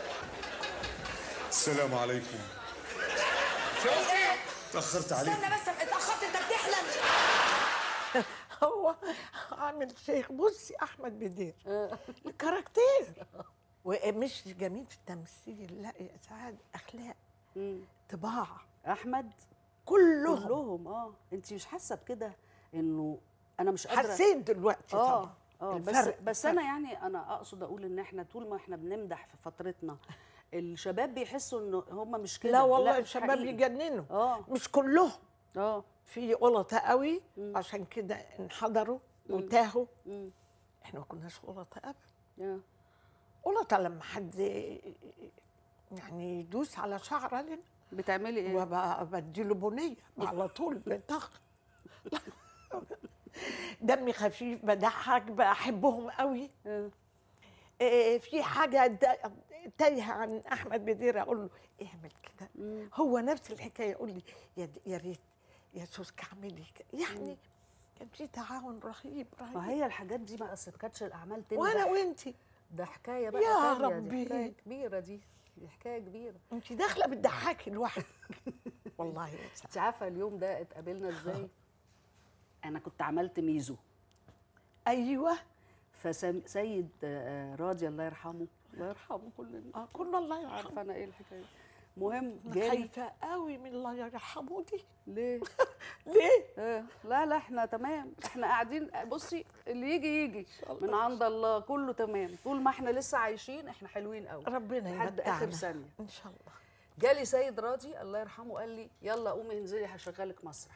S8: السلام عليكم. شوفي تأخرت عليك.
S2: استنى بس اتأخرت، انت بتحلم.
S4: هو عامل شيخ. بصي احمد بدير الكاركتير ومش جميل في التمثيل، لا يا سعاد، اخلاق، طباع،
S1: احمد
S4: كلهم
S1: كلهم اه. انت مش حاسه بكده انه انا مش قادره؟
S4: حسيت دلوقتي
S1: اه
S4: طبعا
S1: اه بس
S4: الفرق
S1: بس
S4: الفرق.
S1: انا يعني انا اقصد اقول ان احنا طول ما احنا بنمدح في فترتنا الشباب بيحسوا ان هم مش كده.
S4: لا والله
S1: مش
S4: الشباب
S1: حقيقي.
S4: يجننوا
S1: اه
S4: مش كلهم
S1: اه
S4: في غلطة قوي عشان كده انحدروا وانتهوا.
S1: مم.
S4: احنا ما كناش غلطة ابدا.
S1: اه
S4: غلطة لما حد يعني يدوس على شعر لنا
S1: بتعملي ايه؟
S4: وبديله بنية على طول بطخ. دمي خفيف بضحك بحبهم قوي.
S1: اه
S4: إيه في حاجة دا- تايهة عن أحمد بدير أقول له اعمل كده. هو نفس الحكاية يقول لي يا د- يا ريت يا سوسكا اعملي كده. يعني كان في تعاون رهيب رهيب.
S1: ما هي الحاجات دي ما اصل ما كانتش الاعمال تنجح.
S4: وأنا وأنتي
S1: ده حكايه بقى
S4: يا
S1: تانية،
S4: ربي.
S1: دي حكايه كبيره دي دي حكايه كبيره.
S4: أنتي داخلة بتضحكي لوحدك. والله يا سعد.
S1: انت عارفه اليوم ده اتقابلنا ازاي؟ انا كنت عملت ميزو.
S4: أيوه
S1: فسيد راضي الله يرحمه الله يرحمه كلنا
S4: اه كنا الله يرحمه.
S1: عارفه انا ايه الحكايه. مهم
S4: أنا
S1: جالي
S4: خايفة قوي من الله يرحمه دي.
S1: ليه؟
S4: ليه؟
S1: آه. لا لا احنا تمام، احنا قاعدين بصي اللي يجي يجي من عند الله كله تمام. طول ما احنا لسه عايشين احنا حلوين قوي
S4: ربنا
S1: لحد اخر
S4: يمتعنا
S1: ثانيه
S4: إن شاء الله.
S1: جالي سيد راضي الله يرحمه قال لي يلا قومي انزلي هشغلك مسرح.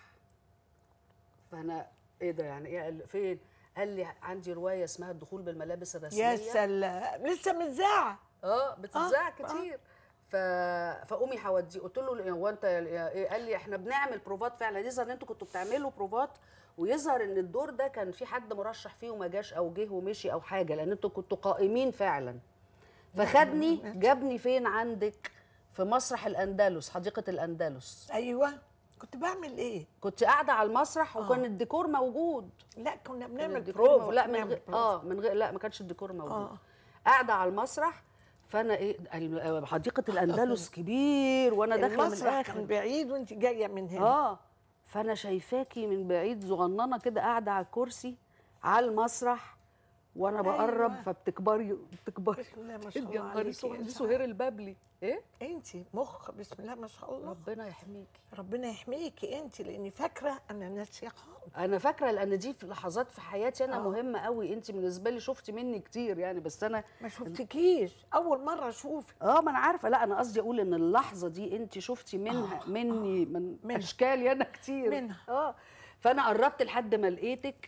S1: فانا ايه ده يعني ايه؟ قال فين؟ قال لي عندي روايه اسمها الدخول بالملابس الرسميه.
S4: يا سلام لسه متذاعة.
S1: اه بتتذاع
S4: آه،
S1: كتير. ف... فقومي هوديه. قلت له هو انت ايه؟ قال لي احنا بنعمل بروفات فعلا. يظهر ان انتوا كنتوا بتعملوا بروفات ويظهر ان الدور ده كان في حد مرشح فيه وما جاش او جه ومشي او حاجه لان انتوا كنتوا قائمين فعلا. فخدني جابني فين عندك؟ في مسرح الاندلس، حديقه الاندلس.
S4: ايوه كنت بعمل ايه؟
S1: كنت قاعده على المسرح وكان الديكور موجود.
S4: لا كنا
S1: كان
S4: بنعمل
S1: الديكور
S4: بروف.
S1: مو- لا من غير اه من غير لا ما كانش الديكور موجود.
S4: آه.
S1: قاعده على المسرح فانا ايه ال- حديقه الاندلس كبير وانا داخله من
S4: المسرح
S1: الاخر.
S4: كان بعيد وانت جايه من هنا.
S1: اه فانا شايفاكي من بعيد صغننه كده قاعده على الكرسي على المسرح وانا بقرب.
S4: أيوة.
S1: فبتكبري بتكبري.
S4: بسم الله ما شاء
S1: يا
S4: الله
S1: نهار
S4: عليكي
S1: اسود،
S4: يا
S1: دي
S4: سعاد.
S1: سهير البابلي. ايه؟
S4: انت مخ بسم الله ما شاء الله.
S1: ربنا يحميكي.
S4: ربنا يحميكي انت لاني فاكره انا ناسيه خالص.
S1: انا فاكره لان دي في لحظات في حياتي انا
S4: آه.
S1: مهمه قوي. انت بالنسبه لي شفتي مني كتير يعني بس انا
S4: ما شفتكيش اول مره اشوفك.
S1: اه ما انا عارفه. لا انا قصدي اقول ان اللحظه دي انت شفتي منها
S4: آه.
S1: مني
S4: آه.
S1: من
S4: منها.
S1: اشكالي انا كتير
S4: منها.
S1: اه فانا قربت لحد ما لقيتك.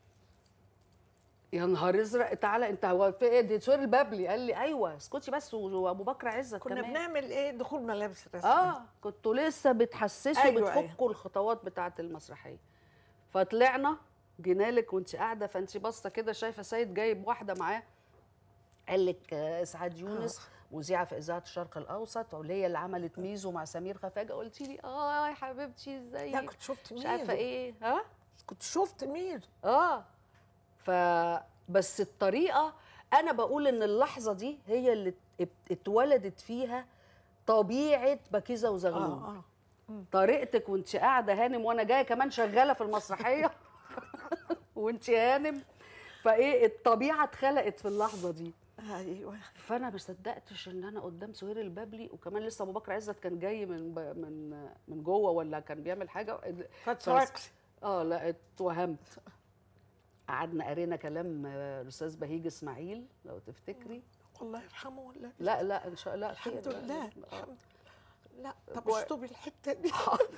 S1: يا نهار ازرق تعالى انت هو في ايه؟ دي سهير البابلي. قال لي ايوه اسكتي بس وابو بكر عزت
S4: كنا
S1: كمان.
S4: بنعمل ايه؟ دخول ملابس رسميه.
S1: اه كنتوا لسه بتحسسوا
S4: أيوة،
S1: بتفكوا
S4: أيوة.
S1: الخطوات بتاعه المسرحيه. فطلعنا جينا لك وانت قاعده فانت باصه كده شايفه سيد جايب واحده معاه. قال لك آه، اسعاد يونس مذيعه في اذاعه الشرق الاوسط واللي هي اللي عملت ميزو مع سمير خفاجه. قلتي لي اه يا حبيبتي ازاي؟
S4: لا كنت شفت
S1: مش
S4: ميزو.
S1: عارفه ايه. ها
S4: كنت شفت ميزو.
S1: اه ف بس الطريقه انا بقول ان اللحظه دي هي اللي ات- اتولدت فيها طبيعه بكيزه وزغلول.
S4: اه اه
S1: طريقتك وانت قاعده هانم وانا جايه كمان شغاله في المسرحيه وانت هانم. فايه الطبيعه اتخلقت في اللحظه دي.
S4: ايوه
S1: فانا ما صدقتش ان انا قدام سهير البابلي وكمان لسه ابو بكر عزت كان جاي من ب... من من جوه ولا كان بيعمل حاجه.
S4: فتركت.
S1: اه لا اتوهمت. قعدنا قرينا كلام آه، الاستاذ بهيج اسماعيل لو تفتكري.
S4: الله يرحمه ولا
S1: لا لا ان شاء الله خير.
S4: الحمد لله
S1: آه.
S4: الحمد لله. لا طب
S1: كويس.
S4: اشطبي الحته دي.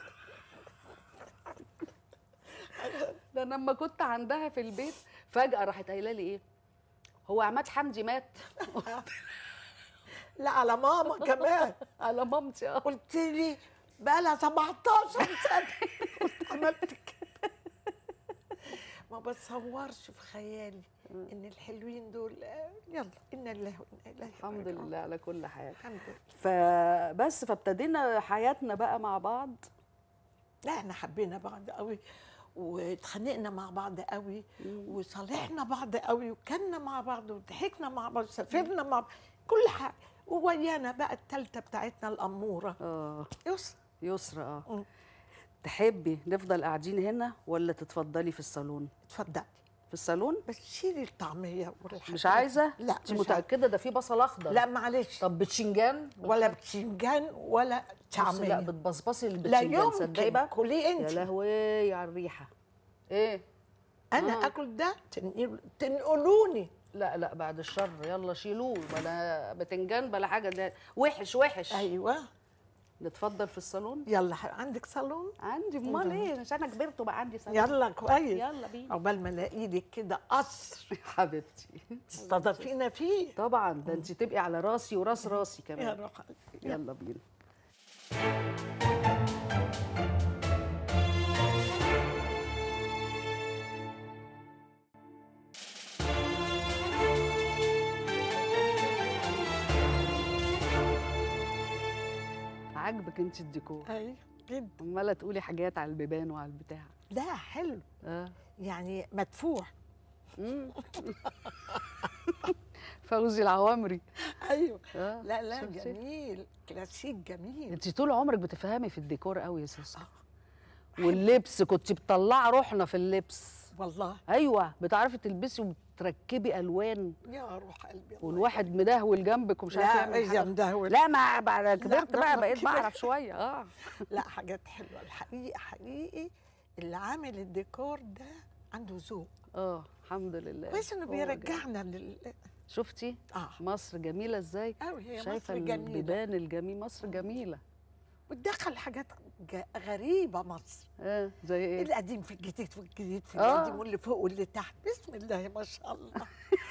S1: ده أنا لما كنت عندها في البيت فجاه راحت قايله لي ايه؟ هو عماد حمدي مات؟
S4: لا على ماما كمان.
S1: على مامتي. اه
S4: قلت لي بقى لها سبعتاشر سنه كنت عملت كده. ما بتصورش في خيالي ان الحلوين دول آه، يلا انا لله وانا اليه
S1: الحمد
S4: راجعون.
S1: لله على كل حاجه.
S4: الحمد لله.
S1: فبس فابتدينا حياتنا بقى مع بعض.
S4: لا احنا حبينا بعض قوي واتخانقنا مع بعض قوي وصالحنا بعض قوي وكلنا مع بعض وضحكنا مع بعض وسافرنا مع بعض كل حاجه. وويانا بقى التالتة بتاعتنا الأمورة
S1: اه
S4: يسرا.
S1: يسرا اه
S4: مم.
S1: تحبي نفضل قاعدين هنا ولا تتفضلي في الصالون؟
S4: اتفضلي.
S1: في الصالون؟
S4: بس شيلي الطعميه والحاجات.
S1: مش عايزه؟
S4: لا
S1: انت
S4: مش
S1: متاكده ده في بصل اخضر؟
S4: لا معلش.
S1: طب بتشنجان؟
S4: ولا بتشنجان ولا طعميه.
S1: لا بتبصبصي
S4: لا
S1: البتشنجان، صدقي
S4: يمكن.
S1: بقى.
S4: كلي انت.
S1: يا لهوي على الريحه. ايه؟
S4: انا
S1: آه.
S4: اكل ده تنقل- تنقلوني.
S1: لا لا بعد الشر، يلا شيلوه، بلا بتنجان بلا حاجه، ده وحش وحش.
S4: ايوه.
S1: نتفضل في الصالون.
S4: يلا ح- عندك صالون؟
S1: عندي، امال ايه؟ عشان انا كبرت وبقى عندي صالون.
S4: يلا كويس.
S1: يلا بينا.
S4: عقبال ما الاقي لك كده قصر
S1: حبيبتي
S4: تستضيفينا فيه.
S1: طبعا، ده انت تبقي على راسي وراس راسي كمان.
S4: يا روح قلبي.
S1: يلا بينا. عاجبك انت الديكور؟
S4: ايوه جدا.
S1: عماله تقولي حاجات على البيبان وعلى البتاع.
S4: لا حلو.
S1: اه
S4: يعني مدفوع.
S1: مم. فوزي العوامري.
S4: ايوه.
S1: آه.
S4: لا لا
S1: شفتي؟
S4: جميل، كلاسيك جميل.
S1: انت طول عمرك بتفهمي في الديكور قوي يا سوسة. واللبس كنت بتطلعي روحنا في اللبس.
S4: والله.
S1: ايوه بتعرفي تلبسي وبتركبي الوان.
S4: يا روح قلبي.
S1: والواحد مدهول جنبك ومش عارف
S4: لا
S1: يعمل
S4: ايه
S1: حاجه.
S4: مدهول.
S1: لا ما بعد كبرت
S4: لا،
S1: بقى
S4: ما
S1: بقيت
S4: كبر.
S1: بعرف شويه. اه
S4: لا حاجات حلوه الحقيقه، حقيقي اللي عامل الديكور ده عنده ذوق.
S1: اه الحمد لله.
S4: كويس انه
S1: هو
S4: بيرجعنا لل
S1: شفتي؟
S4: اه
S1: مصر جميله ازاي؟
S4: قوي. هي
S1: شايفه
S4: مصر جميله.
S1: البيبان الجميل، مصر جميله.
S4: بتدخل حاجات ج- غريبه مصر.
S1: اه زي ايه؟
S4: القديم في الجديد والجديد في
S1: آه.
S4: القديم واللي فوق واللي تحت. بسم الله ما شاء الله.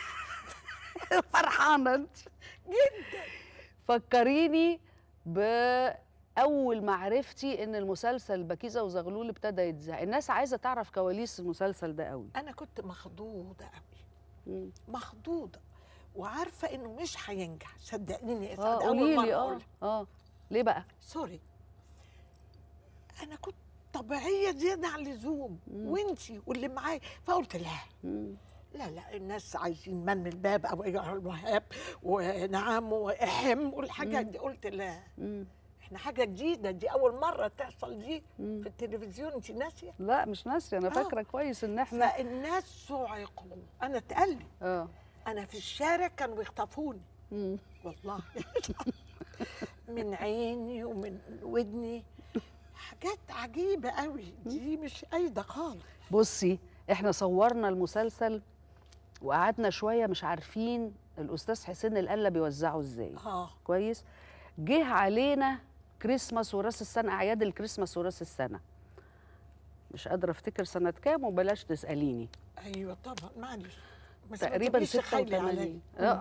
S1: فرحانه انت
S4: جدا.
S1: فكريني بأول ما عرفتي إن المسلسل بكيزة وزغلول ابتدى يتذاع، الناس عايزة تعرف كواليس المسلسل ده قوي.
S4: انا كنت مخضوضه قوي.
S1: مم.
S4: مخضوضه وعارفه انه مش هينجح. صدقيني يا
S1: اه
S4: سعد،
S1: قولي
S4: اول
S1: لي.
S4: مره
S1: اه
S4: اقولها.
S1: اه ليه بقى؟
S4: سوري. انا كنت طبيعيه زياده عن اللزوم، وانتي واللي معايا، فقلت لا.
S1: مم.
S4: لا لا الناس عايزين من الباب او ايها الوهاب ونعم واحم والحاجات دي. قلت لا.
S1: مم.
S4: احنا حاجه جديده، دي اول مره تحصل دي في التلفزيون. انت ناسيه؟
S1: لا مش ناسية، أنا
S4: آه.
S1: فاكرة كويس إن إحنا
S4: فالناس صعقوا. انا اتقلي.
S1: اه
S4: انا في الشارع كانوا يخطفوني
S1: مم.
S4: والله. من عيني ومن ودني. حاجات عجيبه قوي دي، مش قايده خالص.
S1: بصي إحنا صورنا المسلسل وقعدنا شوية مش عارفين الأستاذ حسين القلة بيوزعه إزاي.
S4: اه
S1: كويس. جه علينا كريسماس وراس السنة، أعياد الكريسماس وراس السنة، مش قادرة أفتكر سنة كام وبلاش تسأليني.
S4: ايوه طبعا معلش. بس ما
S1: تقريبا
S4: تبقيش خايلة
S1: ستة
S4: عليا.
S1: وثمانين. اه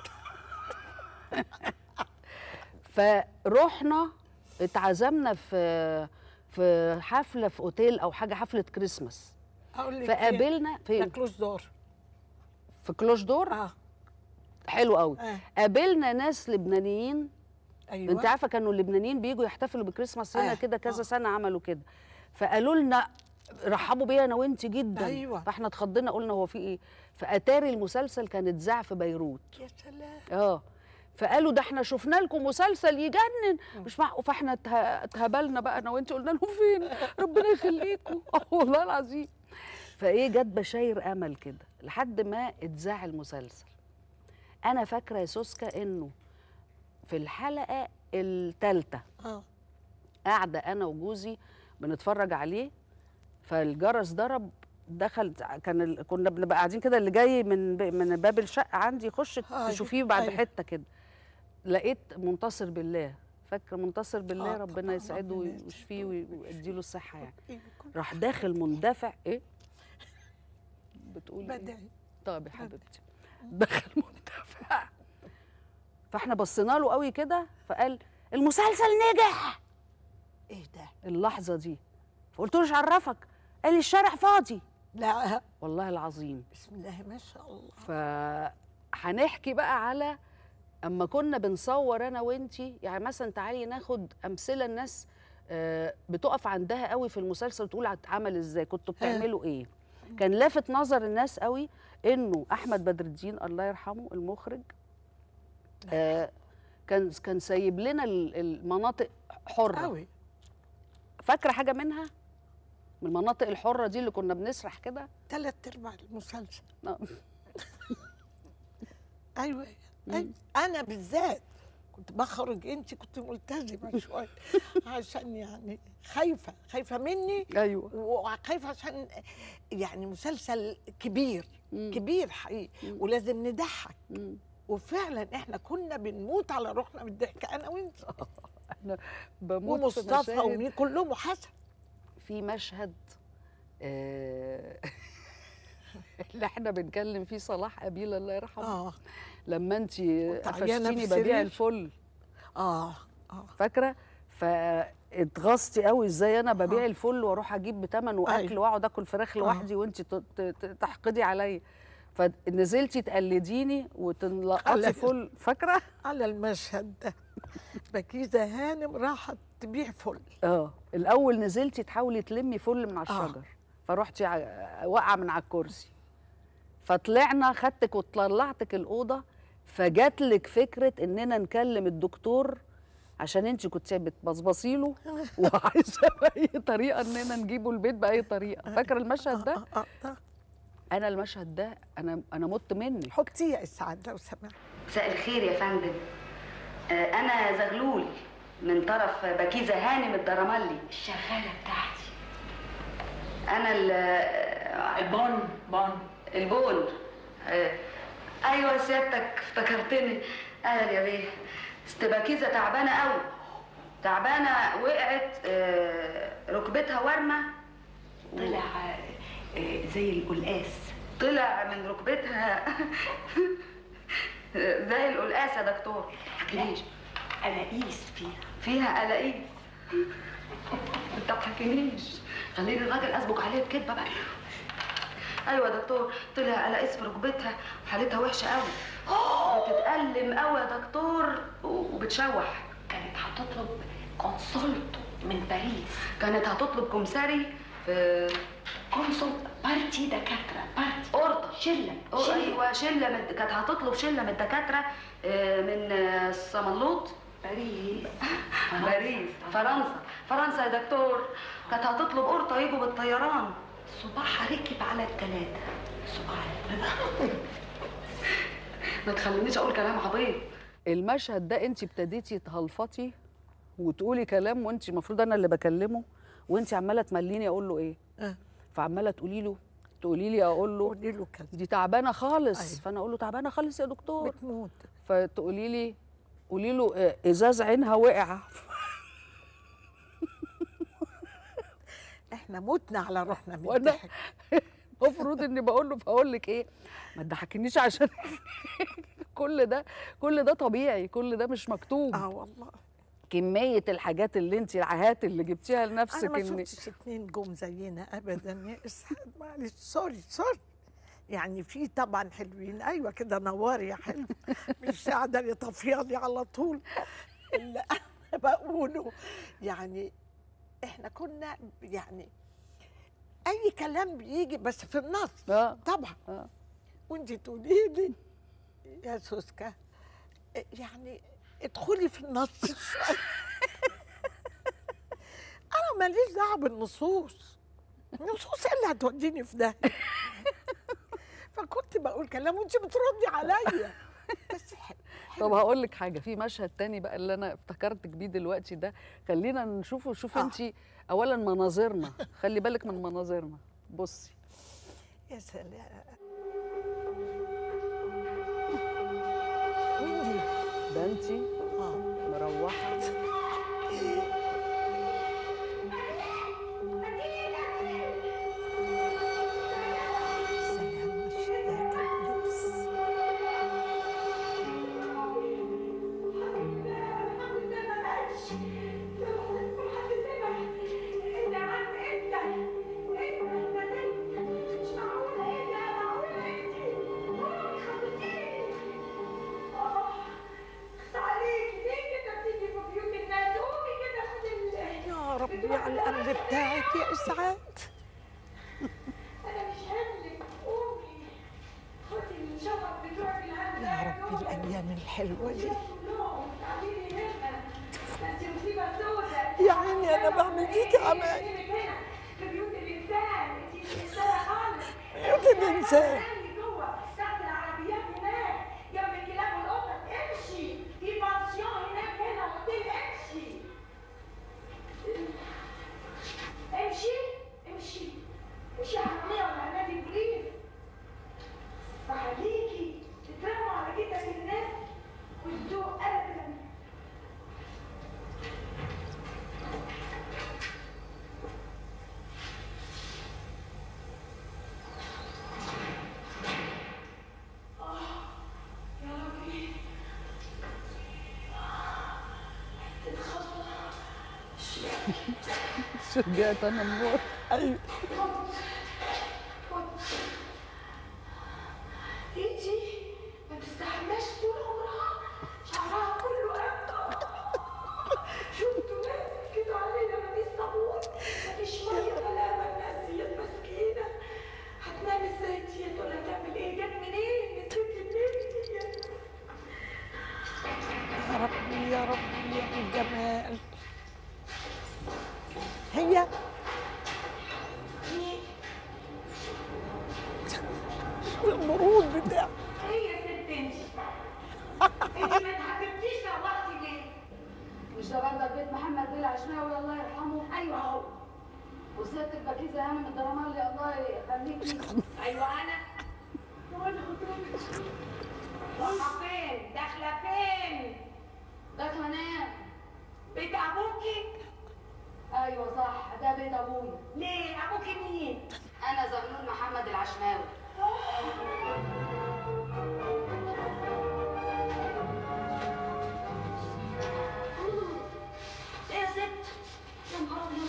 S1: فروحنا اتعزمنا في في حفلة في اوتيل او حاجة، حفلة كريسماس.
S4: اقول لك
S1: فقابلنا
S4: في
S1: في
S4: كلوش دور.
S1: في كلوش دور.
S4: اه
S1: حلو قوي.
S4: آه.
S1: قابلنا ناس لبنانيين.
S4: ايوه
S1: انت عارفه كانوا اللبنانيين بيجوا يحتفلوا بكريسماس هنا
S4: آه.
S1: كده كذا
S4: آه.
S1: سنه عملوا كده، فقالوا لنا رحبوا بيا انا وانت جدا.
S4: أيوة.
S1: فاحنا اتخضينا قلنا هو في ايه، فاتاري المسلسل كان اتذاع في بيروت.
S4: يا سلام.
S1: اه فقالوا ده احنا شفنا لكم مسلسل يجنن مش معقول. فاحنا اتها- اتهبلنا بقى انا وانت، قلنا لهم فين ربنا يخليكم. اه والله العظيم. فايه جت بشاير امل كده لحد ما اتذاع المسلسل. انا فاكره يا سوسكا انه في الحلقه الثالثه
S4: اه
S1: قاعده انا وجوزي بنتفرج عليه، فالجرس ضرب، دخل كان ال... كنا بنبقى قاعدين كده، اللي جاي من ب... من باب الشقه عندي يخش
S4: أيوة،
S1: تشوفيه بعد
S4: أيوة.
S1: حته كده، لقيت منتصر بالله. فاكره منتصر بالله،
S4: آه،
S1: ربنا
S4: طبعاً،
S1: يسعده
S4: ربنا
S1: ويشفيه ويديله الصحه يعني.
S4: أيوة، كل
S1: راح داخل مندفع. ايه بتقولي؟
S4: بدعي.
S1: ايه؟ طب يا حبيبتي دخل مندفع. فاحنا بصينا له قوي كده، فقال المسلسل نجح.
S4: ايه ده؟
S1: اللحظه دي فقلت له ايش عرفك؟ قال لي الشارع فاضي.
S4: لا
S1: والله العظيم.
S4: بسم الله ما شاء الله.
S1: فهنحكي بقى على اما كنا بنصور انا وانتي، يعني مثلا تعالي ناخد امثله الناس آه، بتقف عندها قوي في المسلسل وتقول اتعمل ازاي، كنتوا بتعملوا ايه؟ كان لافت نظر الناس قوي انه احمد بدر الدين الله يرحمه المخرج آه كان كان سايب لنا ال- المناطق حره
S4: قوي.
S1: فاكره حاجه منها؟ من المناطق الحره دي اللي كنا بنسرح كده.
S4: ثلاث ارباع المسلسل.
S1: آه.
S4: ايوه أيوة. انا بالذات كنت بخرج، انت كنت ملتزمه شويه عشان يعني خايفه خايفه مني.
S1: ايوه
S4: وخايفه عشان يعني مسلسل كبير مم. كبير حقيقي مم. ولازم نضحك. مم. وفعلا احنا كنا بنموت على روحنا من الضحك انا وانت.
S1: احنا بموت
S4: ومصطفى ومين كلهم وحسن.
S1: في مشهد آه اللي احنا بنكلم فيه صلاح قبيل الله يرحمه. اه لما انت قفشتيني ببيع الفل.
S4: اه اه
S1: فاكره؟ فاتغصتي قوي ازاي انا ببيع آه. الفل واروح اجيب بثمنه اكل أيوة. واقعد اكل فراخ لوحدي آه. وانت تحقدي عليا، فنزلتي تقلديني وتنلقطي فل. فاكره؟
S4: على المشهد ده بكيزه هانم راحت تبيع فل.
S1: اه الاول نزلتي تحاولي تلمي فل من على الشجر آه. فرحتي واقعه من على الكرسي، فطلعنا خدتك وطلعتك الاوضه، فجات لك فكره اننا نكلم الدكتور عشان انت كنت بتبصبصي له وعايزه باي طريقه اننا نجيبه البيت باي طريقه. فاكره المشهد ده؟ انا المشهد ده انا انا مت مني.
S4: حطيه يا اسعاد لو سمحت.
S12: مساء الخير يا فندم. انا زغلول من طرف بكيزه هانم الدرملي
S2: الشغاله بتاعتي.
S12: انا
S2: البون بون
S12: البون آه. ايوه سيادتك افتكرتني. اهلا يا بيه. است بكيزه تعبانه قوي، تعبانه وقعت آه ركبتها ورمه
S2: طلع آه زي القلقاس،
S12: طلع من ركبتها زي القلقاس يا دكتور.
S2: ليش؟ قلاقيس فيها
S12: فيها قلاقيس. ما تضحكنيش، خليني الراجل اسبق عليه بكدبه بقى. ايوه يا دكتور، طلع قلاقيس في ركبتها وحالتها وحشه قوي، بتتألم قوي يا دكتور وبتشوح.
S2: كانت هتطلب كونسولتو من باريس،
S12: كانت هتطلب كمساري في
S2: كونسول بارتي دكاتره، بارتي
S12: قرطه
S2: شله
S12: شله ايوه شله من... كانت هتطلب شله من الدكاتره من الصملوط
S2: باريس
S12: باريس فرنسا فرنسا يا دكتور. كانت هتطلب قرطه يجوا بالطيران.
S2: صباحها ركب على الثلاثه. صباح
S12: ما تخلينيش اقول كلام عبيط.
S1: المشهد ده انت ابتديتي تهلفطي وتقولي كلام وانت المفروض انا اللي بكلمه، وانت عماله تمليني اقول له ايه؟ أه. فعماله تقولي له تقولي لي اقول له
S4: قولي له كذا
S1: دي تعبانه خالص. أيوة. فانا اقول له تعبانه خالص يا دكتور
S4: بتموت.
S1: فتقولي لي قولي له ازاز عينها وقع.
S4: احنا متنا على روحنا من
S1: وانا المفروض اني بقول له فاقول لك ايه؟ ما تضحكنيش عشان كل ده كل ده طبيعي، كل ده مش مكتوب.
S4: اه والله
S1: كميه الحاجات اللي انت العاهات اللي جبتيها لنفسك.
S4: انا ما شفتش اتنين جم زينا ابدا يا اسعاد، معلش سوري سوري. يعني في طبعا حلوين، ايوه كده نواري يا حلو، مش قاعده يطفيالي على طول. اللي انا بقوله يعني احنا كنا يعني اي كلام بيجي بس في النص.
S1: آه.
S4: طبعا
S1: آه.
S4: وانت تقولي لي يا سوسكا يعني ادخلي في النص شويه. انا ماليش دعوه بالنصوص، النصوص ايه اللي هتوديني في ده؟ فكنت بقول كلام وانت بتردي عليا بس حلو.
S1: طب هقول لك حاجه، في مشهد تاني بقى اللي انا افتكرتك بيه دلوقتي ده، خلينا نشوفه. شوف آه. انت اولا مناظرنا، خلي بالك من مناظرنا. بصي
S4: يا سلام. مين دي؟
S1: ده انت اه مروحه
S4: على الامر بتاعك يا اسعاد.
S2: انا مش هملك، قومي خدي الشبك بتوعك الهم.
S4: يا ربي الايام الحلوه دي.
S2: انت مصيبه سوداء
S4: يا عيني انا بعمل فيكي عمل.
S2: في بيوت اللي
S4: ممكن انساه.
S2: جوه تحت العربيات هناك جنب الكلاب والقطط. امشي في بانسيون هناك هنا اوتيل. امشي امشي امشي امشي يا حراميه ولا عناد انجليز. فعليكي تترموا على جدك الناس والذوق ابدا.
S1: شجعت انا الموت.
S4: ايوه
S2: انتي ما بتستحماش طول عمرها شعرها كله قطع. شفتوا ناس كده علينا مفيش صابون مفيش ميه غلابه. الناس ديت مسكينه هتنام ازاي ديت ولا هتعمل ايه؟ جت منين الست الليل ديت؟
S4: يا ربي يا ربي يا الجمال. هي شو البرود بتاعها.
S2: هي يا ست انتي انتي ما اتحببتيش روحتي ليه؟
S3: مش ده برضك بيت محمد بيه العشماوي الله يرحمه؟
S2: ايوه اهو.
S3: وست البكيزه هانم الدرمالي الله يخليكي.
S2: ايوه انا. رايحه فين؟ داخله فين؟
S3: داخله انام.
S2: بيت ابوكي؟
S3: ايوه صح ده بيت ابويا.
S2: ليه؟ ابوكي مين؟
S3: انا زغلول محمد العشماوي.
S2: ايه يا ست؟ يا نهار ابيض.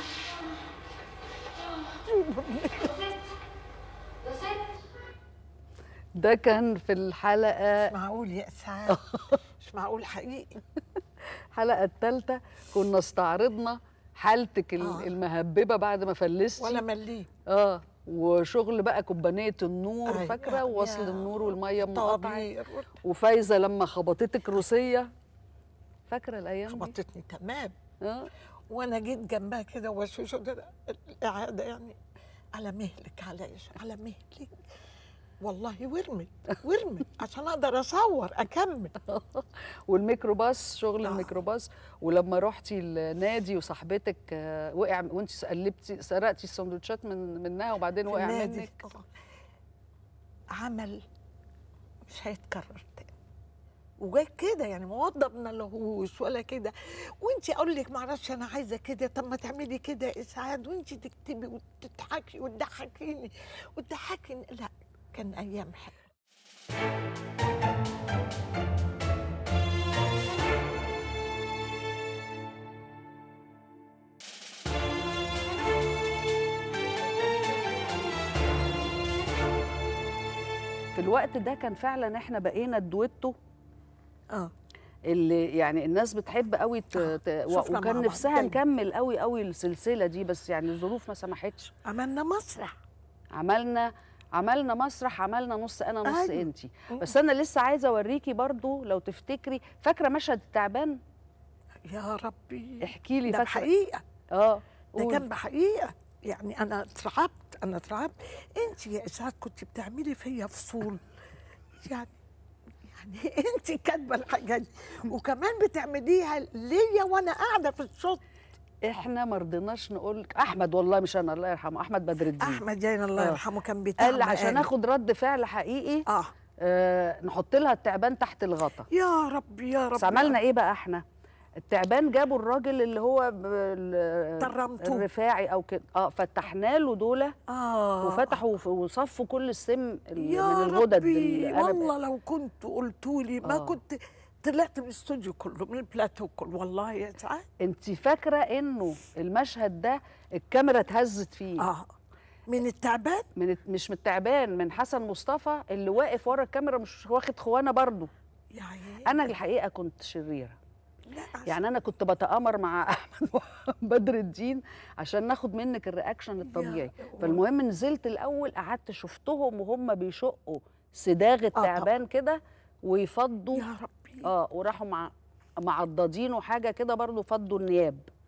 S3: يا ست يا ست.
S1: ده كان في الحلقه.
S4: مش معقول يا اسعاد. مش معقول حقيقي.
S1: الحلقه الثالثه كنا استعرضنا حالتك ال-
S4: آه.
S1: المهببه بعد ما فلستي.
S4: ولا مليه.
S1: اه وشغل بقى كوبانيه النور.
S4: أيوة،
S1: فاكره ووصل
S4: يا
S1: النور والميه منقطعه.
S4: طوابير.
S1: وفايزه لما خبطتك روسيه. فاكره الايام دي؟
S4: خبطتني تمام.
S1: اه
S4: وانا جيت جنبها كده وشوشو ده الاعاده يعني على مهلك عليش على مهلك والله. ورمت ورمت عشان اقدر اصور اكمل.
S1: والميكروباص شغل آه. الميكروباص. ولما رحتي النادي وصاحبتك آه، وقع وانت قلبتي سرقتي السندوتشات من منها وبعدين وقع منك.
S4: عمل مش هيتكرر تاني. وجاي كده يعني ما وضبنا لهوش ولا كده. وانت اقول لك معرفش انا عايزه كده. طب ما تعملي كده يا اسعاد وانت تكتبي وتضحكي وتضحكيني وتضحكيني. لا كان ايام حلوه.
S1: في الوقت ده كان فعلا احنا بقينا الدويتو
S4: اه
S1: اللي يعني الناس بتحب قوي ت... ت... وكان نفسها نكمل قوي قوي السلسله دي بس يعني الظروف ما سمحتش.
S4: عملنا مسرح.
S1: عملنا عملنا مسرح. عملنا نص انا نص أيوة. انتي. بس انا لسه عايزه اوريكي برضو لو تفتكري. فاكره مشهد التعبان؟
S4: يا ربي
S1: احكي لي.
S4: ده
S1: فاكره
S4: بحقيقه.
S1: اه
S4: ده كان بحقيقه يعني. انا اترعبت انا اترعبت. انت يا اسعاد كنت بتعملي فيا فصول يعني يعني انت كاتبه الحاجات دي وكمان بتعمليها ليا وانا قاعده في الشط.
S1: احنا ما رضيناش نقول لك احمد والله مش انا الله يرحمه احمد بدر الدين.
S4: احمد جاين الله يرحمه كان بتاع
S1: قال عشان اخد رد فعل حقيقي
S4: اه,
S1: آه نحط لها التعبان تحت الغطا.
S4: يا ربي يا ربي.
S1: بس عملنا ايه بقى احنا؟ التعبان جابوا الراجل اللي هو الرفاعي او كده اه فتحنا له دول
S4: اه
S1: وفتحوا وصفوا كل السم من
S4: يا
S1: الغدد.
S4: ربي والله لو كنت قلتوا لي ما
S1: آه.
S4: كنت طلعت من الاستوديو كله من البلاتو كله والله يا سعاد.
S1: انت فاكره انه المشهد ده الكاميرا اتهزت فيه
S4: اه من التعبان؟
S1: من مش من التعبان، من حسن مصطفى اللي واقف ورا الكاميرا مش واخد خوانه برضه.
S4: يعني
S1: انا الحقيقه كنت شريره.
S4: لا
S1: يعني انا كنت بتآمر مع احمد بدر الدين عشان ناخد منك الرياكشن الطبيعي. فالمهم نزلت الاول قعدت شفتهم وهم بيشقوا صداغ التعبان كده ويفضوا.
S4: يا ربي.
S1: اه وراحوا مع معضدين وحاجه كده برضو فضوا النياب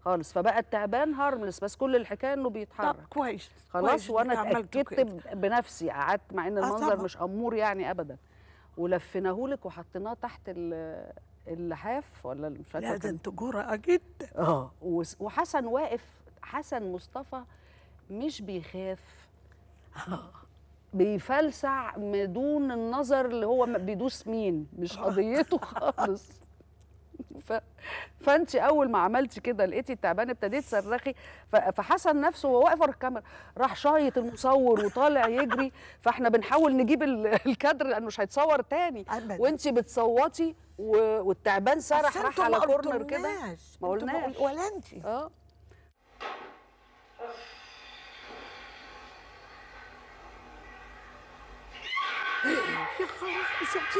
S1: خالص، فبقى التعبان هارملس، بس كل الحكايه انه بيتحرك.
S4: طب كويس
S1: خلاص.
S4: كويس
S1: وانا
S4: إنك عملتوا
S1: اتاكدت
S4: كده.
S1: بنفسي، قعدت مع ان
S4: آه
S1: المنظر
S4: طبعا.
S1: مش امور يعني ابدا، ولفيناهولك وحطيناه تحت اللحاف ولا مش فاكره.
S4: لا ده انتوا جرأة جدا.
S1: اه وحسن واقف، حسن مصطفى مش بيخاف، بيفلسع بدون النظر اللي هو بيدوس مين، مش قضيته خالص. ف... فانت اول ما عملتي كده لقيتي التعبان ابتديت تصرخي، ف... فحسن نفسه وهو واقف ورا الكاميرا راح شايط المصور وطالع يجري، فاحنا بنحاول نجيب ال... الكادر لانه مش هيتصور تاني، وانت بتصوتي و... والتعبان سرح راح على كورنر كده. ما قلناش
S4: ولا انت.
S1: اه
S4: يا خلاص شفتي.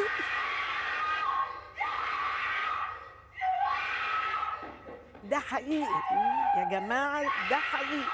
S4: ده حقيقي يا جماعه، ده حقيقي.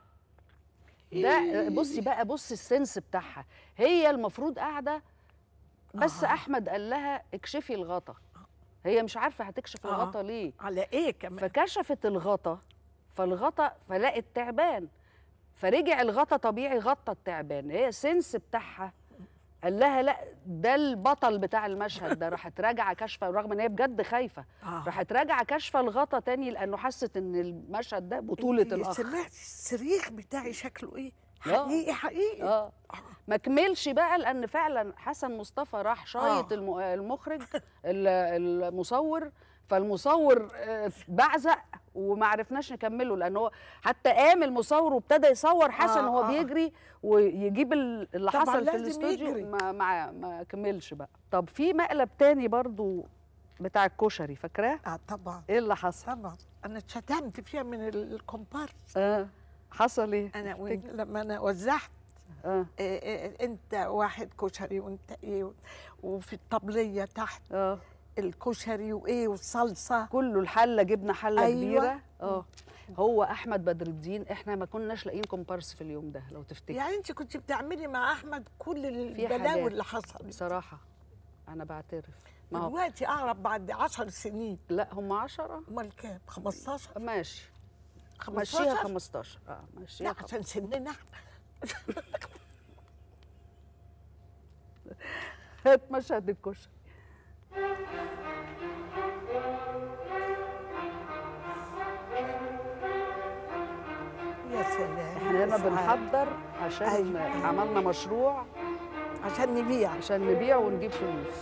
S1: ده بصي بقى، بصي السنس بتاعها، هي المفروض قاعده بس آه. احمد قال لها اكشفي الغطا، هي مش عارفه هتكشف
S4: آه.
S1: الغطا ليه،
S4: على ايه كمان،
S1: فكشفت الغطا، فالغطا فلقت تعبان، فرجع الغطا طبيعي غطى التعبان، هي السنس بتاعها قال لها لا ده البطل بتاع المشهد ده. راحت راجعه كاشفه رغم ان هي بجد خايفه، آه. راحت راجعه كاشفه الغطا تاني لانه حست ان المشهد ده بطوله الاخ.
S4: سمعتي الصريخ بتاعي شكله ايه؟ حقيقي حقيقي.
S1: اه ما كملش بقى لان فعلا حسن مصطفى راح شايط آه. المخرج المصور، فالمصور بعزق وما عرفناش نكمله لان هو حتى قام المصور وابتدى يصور حسن وهو آه آه. بيجري ويجيب اللي حصل في الاستوديو، ما ما ما كملش بقى. طب في مقلب تاني برضو بتاع الكشري، فاكراه؟
S4: اه طبعا.
S1: ايه اللي حصل؟
S4: طبعا انا اتشتمت فيها من الكومبارس.
S1: اه حصل ايه؟
S4: انا لما انا وزعت آه. إيه إيه انت واحد كشري وانت ايه، وفي الطبليه تحت اه الكشري وايه والصلصه
S1: كله، الحله جبنا حله أيوة. كبيره. اه هو احمد بدر الدين، احنا ما كناش لاقيين كومبارس في اليوم ده لو تفتكري.
S4: يعني انت كنت بتعملي مع احمد كل البلاوي اللي حصلت.
S1: بصراحه انا بعترف.
S4: ما هو دلوقتي اعرف بعد عشر سنين.
S1: لا هم عشرة.
S4: امال كام؟ خمستاشر؟
S1: ماشي
S4: خمستاشر؟
S1: مشيها خمستاشر. اه مشيها.
S4: لا عشان سننا احنا.
S1: هات مشهد الكشري.
S4: يا سلام.
S1: احنا هنا بنحضر عشان أيوة. عملنا مشروع
S4: عشان نبيع
S1: عشان نبيع ونجيب فلوس.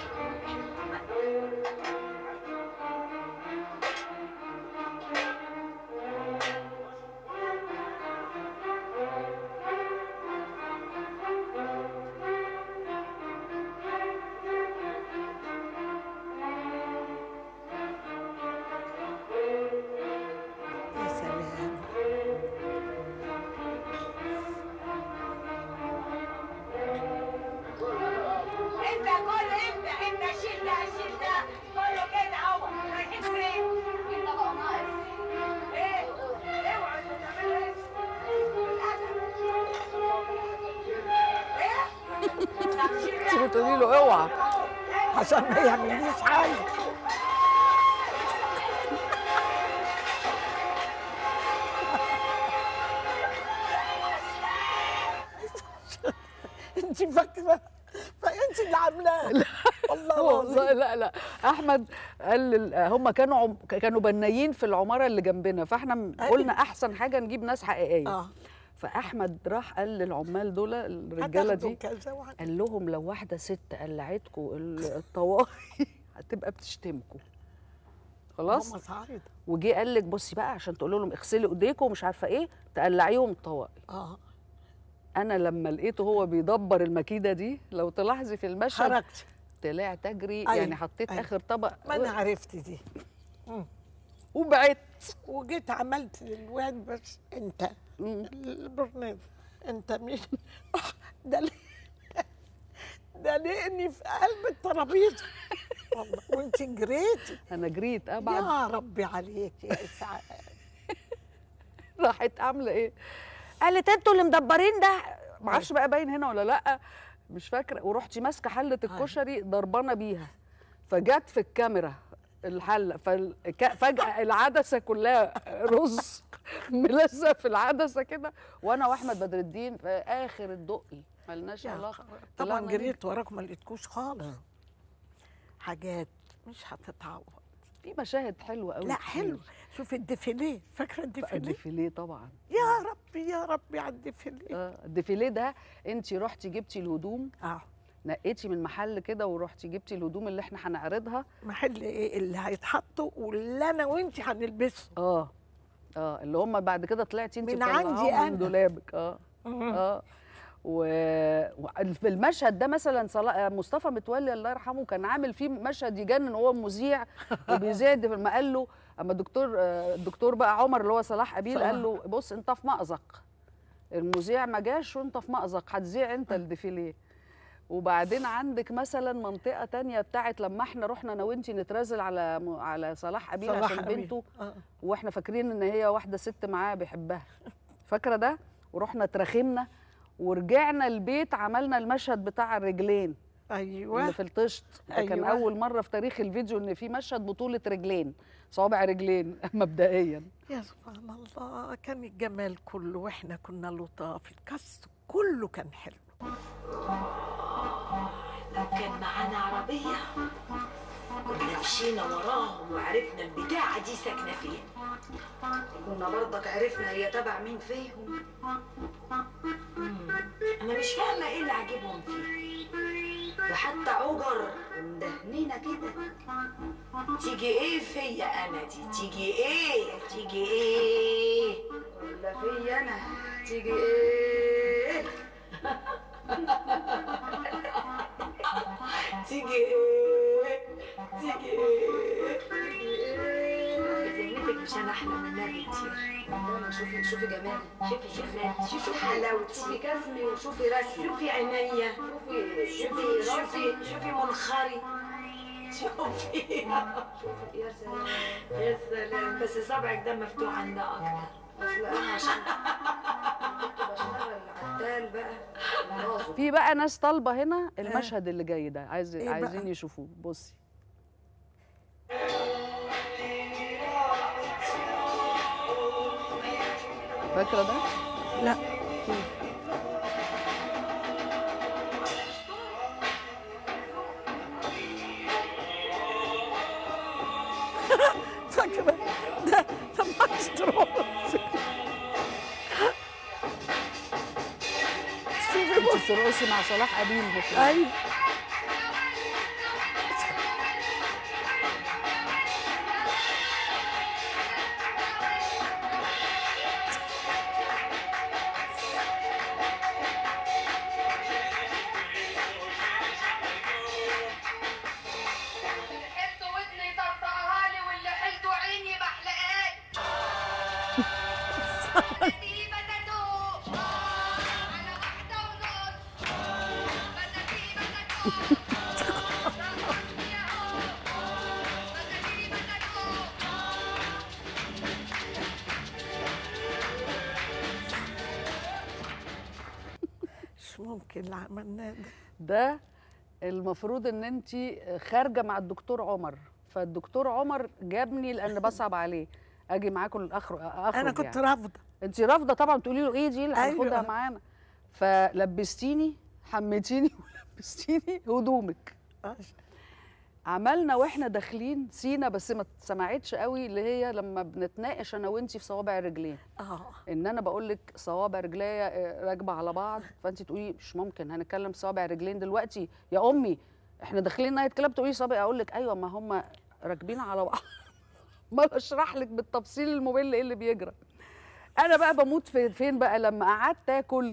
S1: بتقولي له اوعى
S4: عشان ما يعمليش حاجه. انت فاكره فانت اللي عاملاه. والله
S1: والله لا لا احمد قال هم كانوا عم... كانوا بنايين في العماره اللي جنبنا، فاحنا قلنا احسن حاجه نجيب ناس حقيقيه. اه فاحمد راح قال للعمال دول الرجاله دي، قال لهم لو واحده ست قلعتكم الطواقي هتبقى بتشتمكم خلاص.
S4: هم صعيده.
S1: وجي قال لك بصي بقى عشان تقولوا لهم اغسلي ايديكم ومش عارفه ايه تقلعيهم الطواقي.
S4: اه
S1: انا لما لقيته هو بيدبر المكيده دي لو تلاحظي في المشهد
S4: خرجت
S1: طلعت اجري. أيوة. يعني حطيت أيوة. اخر طبق.
S4: ما انا عرفت دي
S1: وبعدت
S4: وجيت عملت للواد بس انت البرنامج انت مين ده ليه ده لقني في قلب الترابيزه والله وانت جريتي.
S1: انا جريت ابعد.
S4: يا ربي عليك يا اسعاد.
S1: راحت عامله ايه؟ قالت انتوا اللي مدبرين ده، معرفش بقى باين هنا ولا لا مش فاكره، ورحتي ماسكه حله الكشري ضربانه بيها، فجت في الكاميرا الحله، ففجاه العدسه كلها رز ملزق في العدسه كده، وانا واحمد بدر الدين في اخر الدقي ملناش علاقه.
S4: طبعا جريت وراكم ما لقيتكوش خالص. حاجات مش هتتعوض.
S1: في مشاهد حلوه قوي.
S4: لا حلو. شوفي الديفيليه، فاكره الديفيليه؟
S1: الديفيليه طبعا.
S4: يا ربي يا ربي على الديفيليه.
S1: اه الديفيليه ده انت رحتي جبتي الهدوم،
S4: اه
S1: نقيتي من محل كده ورحتي جبتي الهدوم اللي احنا هنعرضها.
S4: محل ايه اللي هيتحطوا واللي انا وانت هنلبسه؟
S1: اه اه اللي هم بعد كده طلعتي انت
S4: من عندي انا
S1: من دولابك. اه اه وفي المشهد ده مثلا صلاح مصطفى متولي الله يرحمه كان عامل فيه مشهد يجنن، وهو مذيع وبيذيع لما قال له، اما الدكتور الدكتور بقى عمر اللي هو صلاح ابيل قال له بص انت في مأزق، المذيع ما جاش وانت في مأزق، هتذيع انت الديفيليه. وبعدين عندك مثلا منطقه تانية بتاعت لما احنا رحنا انا وانتي نترازل على على صلاح ابيل صلاح عشان أبيل. بنته آه. واحنا فاكرين ان هي واحده ست معاه بيحبها، فاكره ده؟ ورحنا اترخمنا ورجعنا البيت عملنا المشهد بتاع الرجلين.
S4: ايوه
S1: اللي في الطشت. أيوة. كان اول مره في تاريخ الفيديو ان في مشهد بطوله رجلين، صوابع رجلين مبدئيا.
S4: يا سبحان الله، كان الجمال كله واحنا كنا لطاف، الكاست كله كان حلو.
S2: لو كان معانا عربيه كنا مشينا وراهم وعرفنا البتاعه دي ساكنه فين، كنا برضك عرفنا هي تبع مين فيهم. انا مش فاهمه ايه اللي عاجبهم فيها، ده حتى عجر ومدهنينه كده. تيجي ايه فيا انا دي؟ تيجي ايه؟ تيجي ايه؟ ولا فيا انا تيجي ايه؟ تيجي ايه؟ تيجي ايه؟ ذمتك مش انا احلى منها كتير. لا شوفي شوفي جمالي، شوفي جمالي، شوفي حلاوتي، شوفي كسمي وشوفي رسمي، شوفي عينيا، شوفي شوفي شوفي شوفي منخري، شوفي شوفي. يا سلام يا سلام، بس صبعك ده مفتوح عندها اكتر. اصل انا عشان كنت بشتغل عتال بقى.
S1: في بقى ناس طالبه هنا المشهد اللي جاي ده، عايز إيه عايزين يشوفوه. بصي فاكره ده؟
S4: لا فاكره ده طبعا ستروس.
S1: شوفي ترقصي مع صلاح ابيل.
S4: ايوه مش ممكن اللي عملناه ده.
S1: ده المفروض ان انت خارجه مع الدكتور عمر، فالدكتور عمر جابني لان بصعب عليه اجي معاكم الاخر اخرج.
S4: انا كنت
S1: يعني.
S4: رافضه.
S1: انت رافضه طبعا، تقولي له ايه دي اللي هناخدها
S4: أيوة.
S1: معانا، فلبستيني حميتيني ولبستيني هدومك. عملنا واحنا داخلين سينا، بس ما سمعتش قوي، اللي هي لما بنتناقش انا وانتي في صوابع رجلين.
S4: اه
S1: ان انا بقول لك صوابع رجليا راكبه على بعض، فانت تقولي مش ممكن هنتكلم صوابع رجلين دلوقتي يا امي، احنا داخلين نايت كلاب، تقولي صوابع، اقول لك ايوه ما هم راكبين على بعض. ما بشرح لك بالتفصيل الممل ايه اللي بيجرى. انا بقى بموت في فين بقى لما قعدت اكل،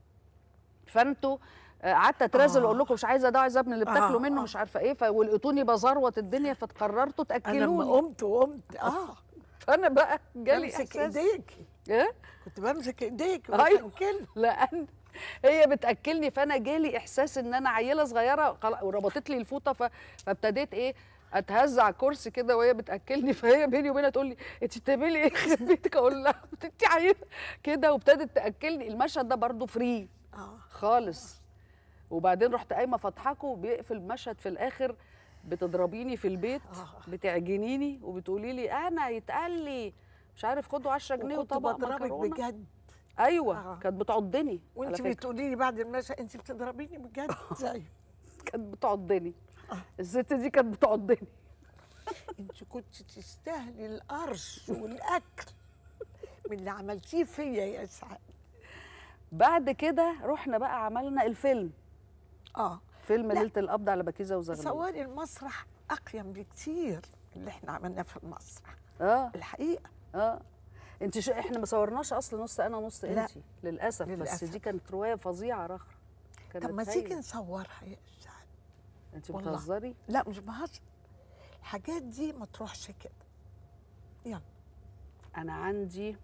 S1: فانتوا قعدت اترازل واقول لكم مش عايزه ده، عايزه ابن اللي بتاكلوا منه مش عارفه ايه، فولقيتوني بزروت الدنيا، فقررتوا تاكلوني.
S4: انا لما قمت وقمت اه
S1: فانا بقى جالي احساس
S4: بمسك ايديكي.
S1: ايه؟
S4: كنت بمسك ايديك
S1: ايوه لان هي بتاكلني، فانا جالي احساس ان انا عيله صغيره وربطت لي الفوطه، فابتديت ايه اتهز على الكرسي كده وهي بتاكلني، فهي بيني وبينها تقول لي انت بتعملي ايه يخرب بيتك، اقول لها انت عيله كده، وابتدت تاكلني. المشهد ده برضو فري
S4: اه
S1: خالص. وبعدين رحت قايمه فاتحاكوا، بيقفل المشهد في الاخر بتضربيني في البيت، بتعجنيني وبتقولي لي انا يتقال لي مش عارف خدوا عشرة جنيه
S4: وكنت
S1: وطبق
S4: بضربك
S1: مكرونه
S4: بجد.
S1: ايوه
S4: آه.
S1: كانت بتعضني
S4: وانت بتقولي لي بعد المشهد انت بتضربيني بجد زي
S1: كانت بتعضني. الست دي كانت بتعضني.
S4: انت كنت تستاهلي القرش والاكل من اللي عملتيه فيا يا سعاد.
S1: بعد كده رحنا بقى عملنا الفيلم.
S4: اه
S1: فيلم ليله القبض على بكيزه وزغلول.
S4: تصوري المسرح اقيم بكتير اللي احنا عملناه في المسرح.
S1: اه
S4: الحقيقه.
S1: اه انت شو احنا ما صورناش اصلا نص انا ونص انت للاسف.
S4: للأسف.
S1: بس دي كانت روايه فظيعه رخرة.
S4: طب ما تيجي نصورها يا سعاد.
S1: انت بتهزري؟
S4: لا مش بهزر. الحاجات دي ما تروحش كده. يلا.
S1: انا عندي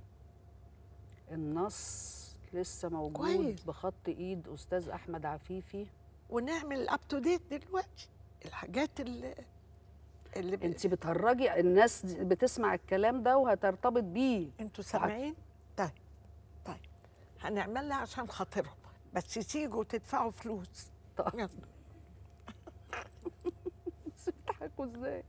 S1: النص لسه موجود
S4: كويس.
S1: بخط ايد استاذ احمد عفيفي.
S4: ونعمل اب تو ديت دلوقتي الحاجات اللي اللي ب...
S1: انت بتهرجي الناس بتسمع الكلام ده وهترتبط بيه.
S4: انتوا سامعين؟ طيب طيب هنعملها عشان خاطرهم بس تيجوا تدفعوا فلوس.
S1: طيب بتضحكوا ازاي؟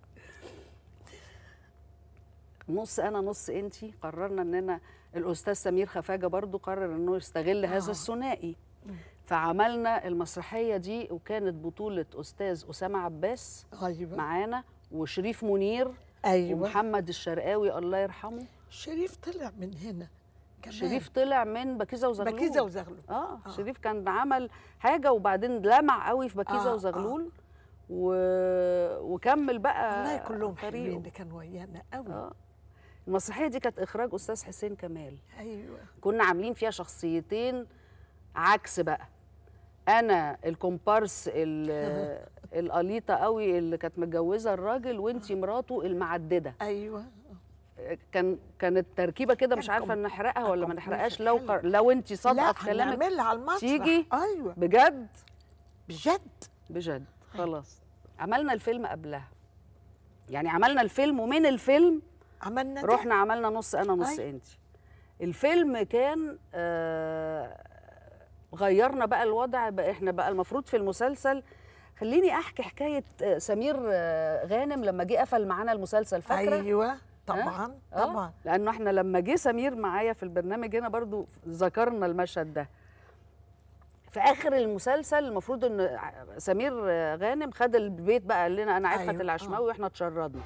S1: نص انا نص انتي قررنا اننا الاستاذ سمير خفاجه برضو قرر انه يستغل هذا
S4: آه.
S1: الثنائي. فعملنا المسرحيه دي وكانت بطوله استاذ اسامه عباس
S4: أيوة.
S1: معانا وشريف منير.
S4: أيوة.
S1: ومحمد الشرقاوي الله يرحمه.
S4: شريف طلع من هنا كمان.
S1: شريف طلع من بكيزه وزغلول.
S4: بكيزه وزغلول.
S1: آه. اه شريف كان عمل حاجه وبعدين لمع قوي في بكيزه
S4: آه.
S1: وزغلول. آه. و... وكمل بقى
S4: والله كلهم
S1: طريقه.
S4: حلوين اللي كانوا ويانا قوي.
S1: اه المسرحيه دي كانت اخراج استاذ حسين كمال.
S4: ايوه
S1: كنا عاملين فيها شخصيتين عكس بقى. انا الكومبارس القليطه قوي اللي كانت متجوزه الراجل وانتي مراته المعدده.
S4: ايوه
S1: كان كانت تركيبه كده مش عارفه نحرقها ولا ما نحرقهاش. لو قر... لو انتي صادقه في كلامك
S4: هنعملها على المسرح.
S1: تيجي
S4: ايوه
S1: بجد
S4: بجد
S1: بجد. خلاص عملنا الفيلم قبلها يعني عملنا الفيلم ومن الفيلم
S4: عملنا
S1: رحنا عملنا نص انا نص
S4: أيوة.
S1: انتي. الفيلم كان آه غيرنا بقى الوضع بقى. احنا بقى المفروض في المسلسل خليني احكي حكايه سمير غانم لما جه قفل معانا المسلسل فاكره؟
S4: ايوه طبعا
S1: أه؟
S4: طبعا
S1: أه؟ لانه احنا لما جه سمير معايا في البرنامج هنا برضو ذكرنا المشهد ده. في اخر المسلسل المفروض ان سمير غانم خد البيت بقى قال لنا انا عفت
S4: أيوة.
S1: العشماوي
S4: أه.
S1: واحنا اتشردنا.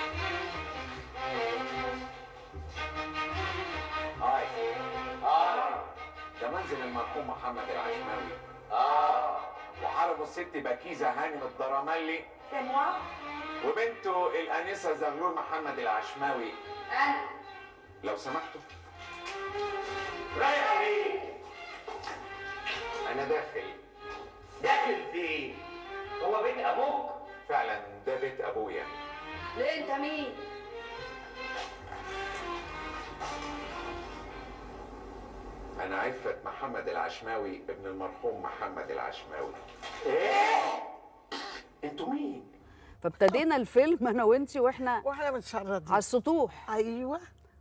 S13: هاي هاي ده منزل المرحوم محمد العشماوي. اه وحارب الست بكيزه هانم الدرملي
S2: سموع
S13: وبنته الانسه زغلول محمد العشماوي.
S2: انا
S13: لو سمحتوا رايح فين؟ انا داخل. داخل فين؟ هو بيت ابوك؟ فعلا ده بيت ابويا.
S3: ليه انت مين؟
S13: أنا عفت محمد العشماوي ابن المرحوم محمد العشماوي. إيه؟ أنتوا مين؟
S1: فابتدينا الفيلم أنا وأنتي وإحنا
S4: وإحنا متشردين
S1: على السطوح.
S4: أيوه.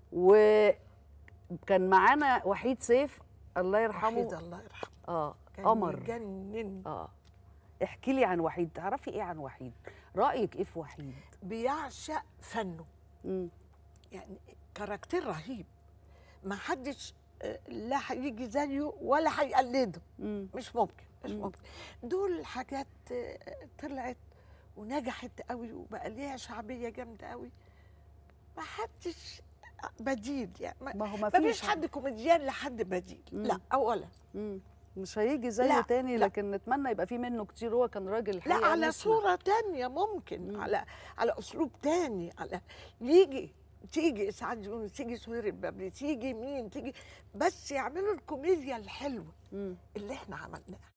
S1: وكان معانا وحيد سيف الله يرحمه.
S4: وحيد الله يرحمه.
S1: آه
S4: كان
S1: قمر.
S4: يجنن.
S1: آه احكي لي عن وحيد. تعرفي إيه عن وحيد؟ رأيك إيه في وحيد؟
S4: بيعشق فنه.
S1: مم.
S4: يعني كاركتير رهيب. ما حدش لا هيجي زيه ولا هيقلده. مش ممكن مش
S1: مم.
S4: ممكن. دول حاجات طلعت ونجحت قوي وبقى ليها شعبيه جامده قوي. ما حدش بديل يعني
S1: ما هو
S4: ما
S1: ما
S4: فيش حد كوميديان لحد بديل.
S1: مم.
S4: لا اولا
S1: مم. مش هيجي زيه
S4: لا
S1: تاني.
S4: لا.
S1: لكن نتمنى يبقى في منه كتير. هو كان راجل
S4: لا
S1: حقيقة
S4: على
S1: نسمع.
S4: صوره تانية ممكن.
S1: مم.
S4: على على اسلوب تاني. على يجي تيجي اسعاد يونس تيجي سهير البابلي تيجي مين تيجي بس يعملوا الكوميديا الحلوه
S1: مم.
S4: اللي احنا عملناها.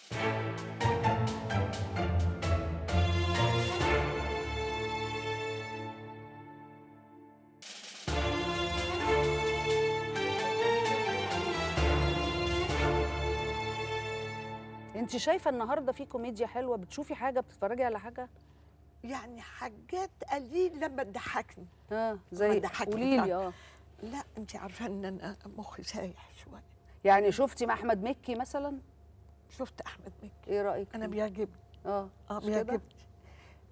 S1: انت شايفه النهارده في كوميديا حلوه؟ بتشوفي حاجه؟ بتتفرجي على حاجه؟
S4: يعني حاجات قليل لما تضحكني.
S1: اه زي قولي لي. اه
S4: لا انت عارفه ان انا مخي سايح شويه.
S1: يعني شفتي مع احمد مكي مثلا؟
S4: شفت احمد مكي.
S1: ايه رايك؟
S4: انا بيعجبني.
S1: اه
S4: اه
S1: مش كده؟
S4: بيعجبني.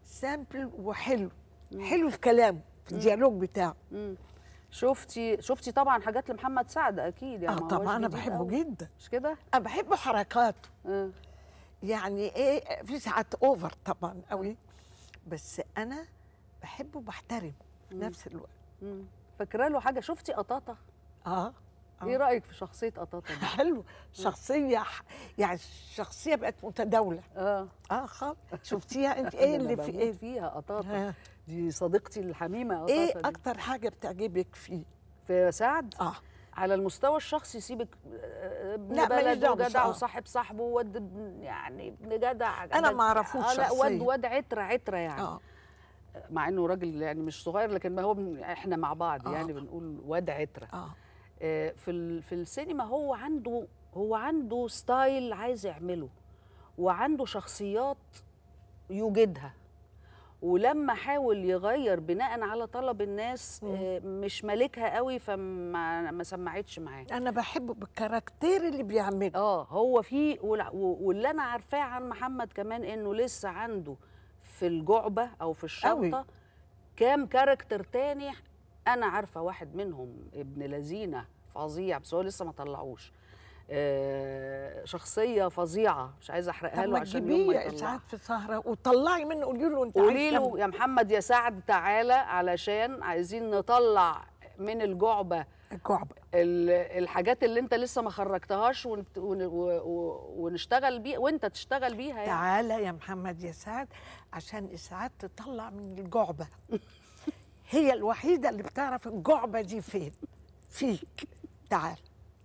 S4: سامبل وحلو. حلو في كلامه، في الديالوج بتاعه.
S1: مم. شفتي شفتي طبعا حاجات لمحمد سعد اكيد يعني.
S4: اه طبعا انا بحبه أوي. جدا.
S1: مش كده؟
S4: انا بحب حركاته.
S1: اه.
S4: يعني ايه، في ساعات اوفر طبعا قوي، بس انا بحبه وبحترمه في نفس الوقت.
S1: مم. فاكره له حاجه؟ شفتي قطاطه؟
S4: اه. آه.
S1: ايه رايك في شخصيه قطاطه دي؟
S4: حلو. شخصيه يعني الشخصيه بقت متداوله.
S1: اه
S4: اه خالص. شفتيها انت؟ ايه اللي في ايه
S1: فيها قطاطه؟ دي صديقتي الحميمه قطاطه.
S4: ايه
S1: دي.
S4: اكتر حاجه بتعجبك فيه
S1: في سعد؟
S4: اه
S1: على المستوى الشخصي سيبك، ابن
S4: لا، ماليش
S1: بلد
S4: دعوة
S1: وجدع
S4: بصراحة.
S1: وصاحب صاحبه ود ابن- يعني ابن جدع.
S4: أنا ما أعرفوش
S1: آه لا، واد
S4: شخصياً.
S1: واد عتره عتره يعني.
S4: اه
S1: مع انه راجل يعني مش صغير، لكن ما هو بن- احنا مع بعض
S4: آه.
S1: يعني بنقول واد عتره.
S4: اه
S1: آه، في ال- في السينما هو عنده هو عنده ستايل عايز يعمله، وعنده شخصيات يوجدها، ولما حاول يغير بناء على طلب الناس آه، مش مالكها قوي، فما ما سمعتش معاه.
S4: انا بحبه بالكاركتير اللي بيعمله.
S1: اه هو في وال- واللي انا عارفاه عن محمد كمان انه لسه عنده في الجعبه او في الشنطه
S4: أوي.
S1: كام كاركتر تاني. انا عارفه واحد منهم ابن لذينه فظيع، بس هو لسه ما طلعوش. آه شخصيه فظيعه، مش عايزه احرقها
S4: طب
S1: له
S4: ما
S1: عشان يوم ما
S4: تجيبيه
S1: يطلعها.
S4: ساعات في سهره وطلعي منه، قولي له انت
S1: قولي
S4: عايز
S1: له
S4: كام؟
S1: يا محمد يا سعد تعالى علشان عايزين نطلع من الجعبه
S4: الجعبه
S1: ال- الحاجات اللي انت لسه ما خرجتهاش ونت- ون- و- و- ونشتغل بيها وانت تشتغل بيها يعني.
S4: تعالى يا محمد يا سعد عشان اسعاد تطلع من الجعبه. هي الوحيده اللي بتعرف الجعبه دي فين. فيك. تعال.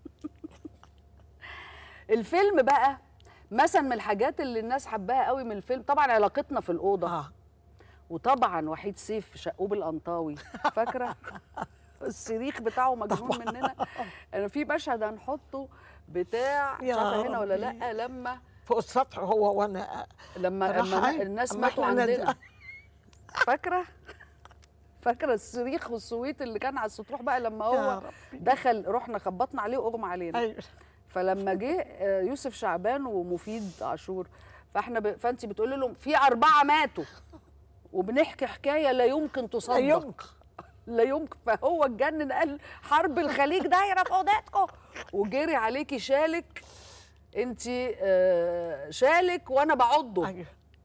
S1: الفيلم بقى مثلا من الحاجات اللي الناس حباها قوي من الفيلم طبعا علاقتنا في الاوضه.
S4: اه
S1: وطبعا وحيد سيف شقوب القنطاوي، فاكره الصريخ بتاعه مجنون مننا. انا في مشهد هنحطه بتاع مش
S4: يا
S1: عارفه هنا ولا
S4: ربي.
S1: لا، لما
S4: فوق السطح هو وانا
S1: لما,
S4: راح
S1: لما
S4: عين.
S1: الناس
S4: أما
S1: ماتوا
S4: إحنا
S1: عندنا.
S4: ند-
S1: فاكره فاكره الصريخ والصويت اللي كان على السطوح بقى لما
S4: يا
S1: هو
S4: ربي.
S1: دخل، رحنا خبطنا عليه واغمى علينا.
S4: ايوه
S1: فلما جه آه، يوسف شعبان ومفيد عاشور، فاحنا ب... فانت بتقولي لهم في اربعه ماتوا وبنحكي حكايه لا يمكن تصدق.
S4: لا يمكن.
S1: لا يمكن. فهو اتجنن قال حرب الخليج دايره في اوضتكم، وجري عليكي شالك انت آه شالك وانا بعضه.
S4: ايوه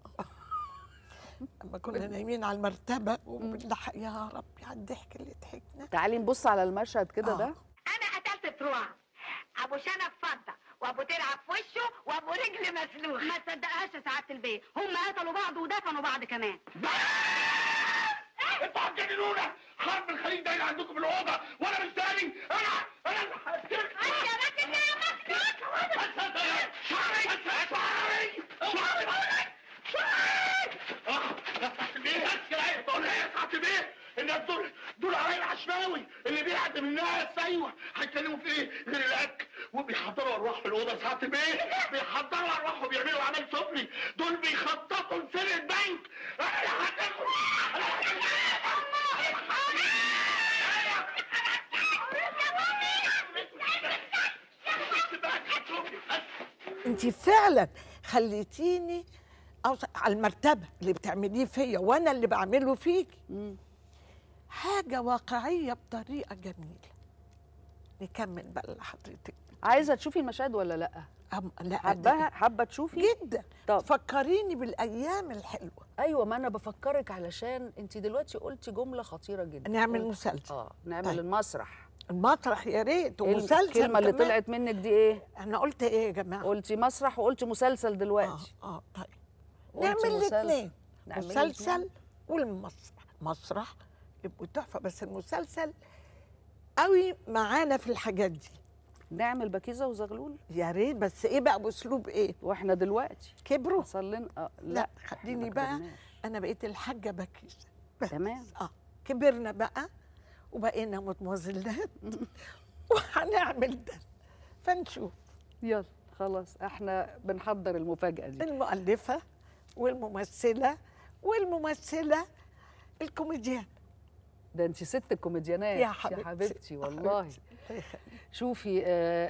S4: اما كنا نايمين على المرتبه وبنضحك يا ربي على الضحك اللي ضحكنا.
S1: تعالي نبص على المشهد كده
S4: آه.
S1: ده.
S14: انا قتلت تروع، ابو شنب فضه وابو ترعب في وشه وابو رجل مسلوخ.
S3: ما تصدقهاش يا سعاده البيه، هم قتلوا بعض ودفنوا بعض كمان.
S8: انتوا هتجننونا. حرب الخليج دايره عندكم في الاوضه وانا مش داري. انا انا اللي هقتلك.
S14: يا راجل يا مسلوخ.
S8: شعري شعري شعري شعري. ليه يا تقول لي يا سعاده بيه؟ الناس دول دول عيال عشماوي اللي بيعدم الناس. ايوه هيتكلموا في ايه غير الاكل؟ وبيحضروا ارواح في الاوضه. سعاده بيه بيحضروا ارواح وبيعملوا عمل سفلي. دول بيخططوا لسرقه بنك. انا اللي هتاكل.
S4: انت فعلا خليتيني أوصل على المرتبه اللي بتعمليه فيا وانا اللي بعمله فيكي. حاجه واقعيه بطريقه جميله. نكمل بقى لحضرتك.
S1: عايزه تشوفي المشاهد ولا لا؟
S4: أم... لا
S1: حباها حابه تشوفي
S4: جدا.
S1: طب
S4: فكريني بالايام الحلوه.
S1: ايوه، ما انا بفكرك علشان انت دلوقتي قلتي جمله خطيره جدا.
S4: نعمل
S1: قلت-
S4: مسلسل.
S1: اه نعمل
S4: طيب.
S1: طيب. المسرح.
S4: المسرح يا ريت
S1: إيه
S4: ومسلسل.
S1: الكلمه اللي
S4: كمان.
S1: طلعت منك دي ايه؟
S4: انا قلت ايه يا جماعه؟
S1: قلتي مسرح وقلتي مسلسل دلوقتي.
S4: اه اه طيب
S1: قلتي
S4: نعمل
S1: مسلسل.
S4: الاثنين.
S1: نعمل
S4: مسلسل
S1: الاتنين.
S4: والمسرح. مسرح يبقوا تحفه، بس المسلسل قوي معانا في الحاجات دي.
S1: نعمل بكيزه وزغلول.
S4: يا ريت، بس ايه بقى باسلوب ايه؟
S1: واحنا دلوقتي
S4: كبروا؟
S1: حصل لنا آه لا,
S4: لا خليني
S1: ما
S4: بقى
S1: كبرناش.
S4: انا بقيت الحاجه بكيزه بس.
S1: تمام.
S4: اه كبرنا بقى وبقينا متمازلات وهنعمل ده فنشوف.
S1: يلا خلاص احنا بنحضر المفاجاه دي.
S4: المؤلفه والممثله والممثله الكوميديان.
S1: ده انت ست الكوميديانات
S4: يا حبيبتي,
S1: يا حبيبتي والله.
S4: حبيبتي. الله يخليك.
S1: شوفي آه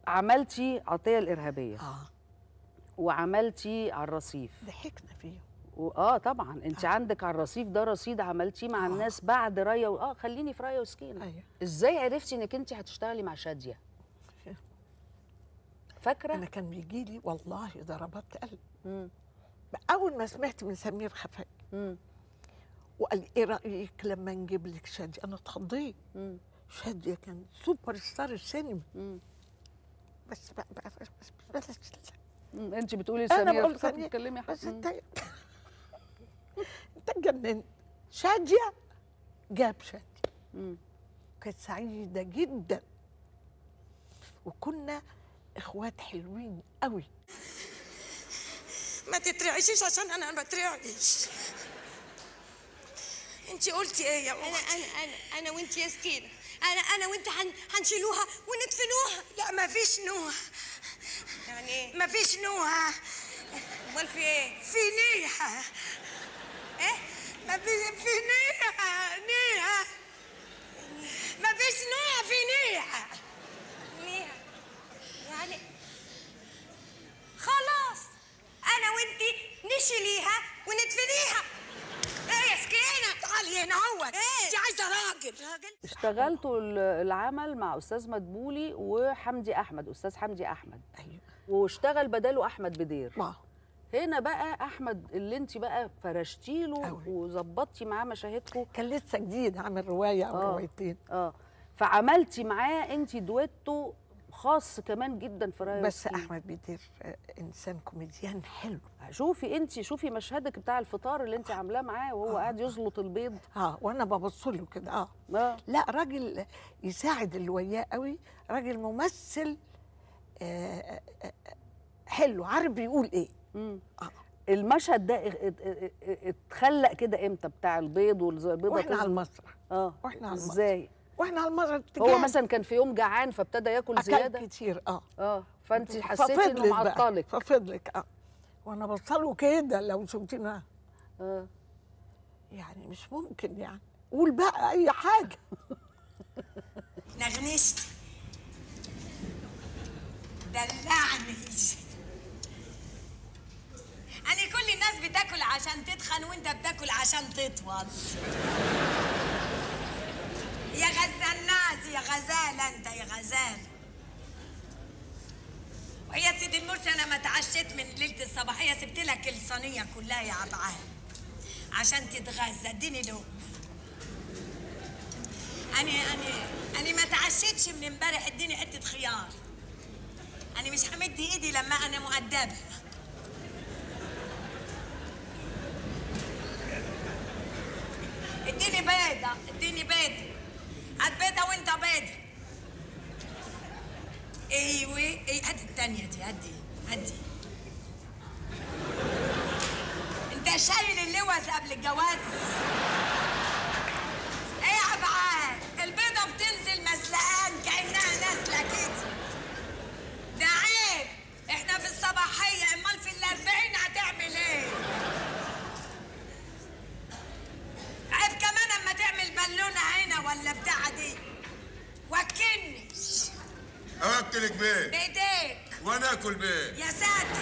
S1: عملتي عطيه الارهابيه
S4: اه
S1: وعملتي على الرصيف
S4: ضحكنا فيه
S1: اه طبعا انت عندك على الرصيف ده رصيد عملتيه مع
S4: آه.
S1: الناس بعد ريا و... اه خليني في ريا وسكينه.
S4: أيوة.
S1: ازاي عرفتي انك انت هتشتغلي مع شاديه؟ فاكره؟
S4: انا كان بيجي لي والله ضربات قلب.
S1: مم.
S4: اول ما سمعت من سمير خفاجي وقال ايه رايك لما نجيب لك شاديه، انا اتخضيت. شاديه كان سوبر ستار السينما.
S1: مم.
S4: بس بقى بقى بس بس بس
S1: مم. انت بتقولي
S4: انا
S1: سمير
S4: بقول
S1: خفاجي
S4: سمير
S1: بتتكلمي
S4: بس
S1: مم.
S4: انت انت اتجننت. شاديه جاب شاديه.
S1: مم.
S4: كانت سعيده جدا وكنا اخوات حلوين قوي.
S2: ما تترعشيش عشان انا بترعش. انت قلتي ايه يا اختي؟
S15: انا انا انا انا وانت يا سكينه، انا انا وانت هنشيلوها وندفنوها.
S2: لا ما فيش نوح.
S15: يعني ايه؟
S2: ما فيش نوح.
S15: امال في ايه؟
S2: في نيحه.
S15: ايه؟
S2: ما في في نيحه نيحه. ما فيش نوح في نيحه.
S15: نيحه يعني
S2: خلاص انا وانتي نشيليها وندفنيها. ايه يا سكينه تعالي هنا اهوت. ايه انت عايزه راجل راجل.
S1: اشتغلتوا العمل مع استاذ مدبولي وحمدي احمد، استاذ حمدي احمد.
S4: ايوه.
S1: واشتغل بداله احمد بدير.
S4: ما
S1: هنا بقى احمد اللي انت بقى فرشتي له وظبطتي معاه مشاهدكم.
S4: كان لسه جديد عامل روايه او
S1: آه.
S4: روايتين.
S1: اه فعملتي معاه انت دويتو خاص كمان جدا في رايه
S4: بس
S1: وسكينة.
S4: احمد بدير انسان كوميديان حلو.
S1: شوفي انت شوفي مشهدك بتاع الفطار اللي انت عاملاه معاه وهو
S4: آه.
S1: قاعد يزلط البيض.
S4: اه وانا ببص له كده. اه
S1: اه
S4: لا راجل يساعد اللي وياه قوي، راجل ممثل آه آه حلو، عارف بيقول ايه.
S1: امم آه. المشهد ده اتخلق كده امتى بتاع البيض والبيضه؟
S4: واحنا على المسرح.
S1: اه
S4: واحنا على المسرح.
S1: ازاي؟
S4: واحنا على المسرح.
S1: هو مثلا كان في يوم جعان فابتدى ياكل زياده
S4: كتير. اه
S1: اه فانت حسيتي انه معطلك.
S4: ففضلك اه وانا بوصله كده لو شفتينا.
S1: اه
S4: يعني مش ممكن يعني قول بقى اي حاجه.
S2: نغنشتي دلعني. أنا كل الناس بتاكل عشان تتخن وأنت بتاكل عشان تطول. يا غزال الناس يا غزال أنت يا غزال. وهي سيدي المرسي أنا ما تعشيت من ليلة الصباحية، سبت لك الصينية كلها يا عبعال عشان تتغذى. اديني لقمة. أنا أنا أنا ما تعشيتش من امبارح، اديني حتة خيار. أنا مش همد إيدي لما أنا مؤدبة. اديني بيضة اديني بيضة. هات بيضة وانت بيضة. ايوه ايه هات التانية دي. هدي هدي. انت شايل اللوز قبل الجواز؟ ايه يا عبعال؟ البيضة بتنزل مسلقان كأنها نازلة كده. ده عيب. احنا في الصباحية، امال في الاربعين هتعمل ايه؟ عيب كمان اما تعمل بالونه هنا ولا بتاعه دي. وكلنيش.
S16: اوكلك بيه
S2: بايديك.
S16: وانا اكل بيه.
S2: يا ساتر.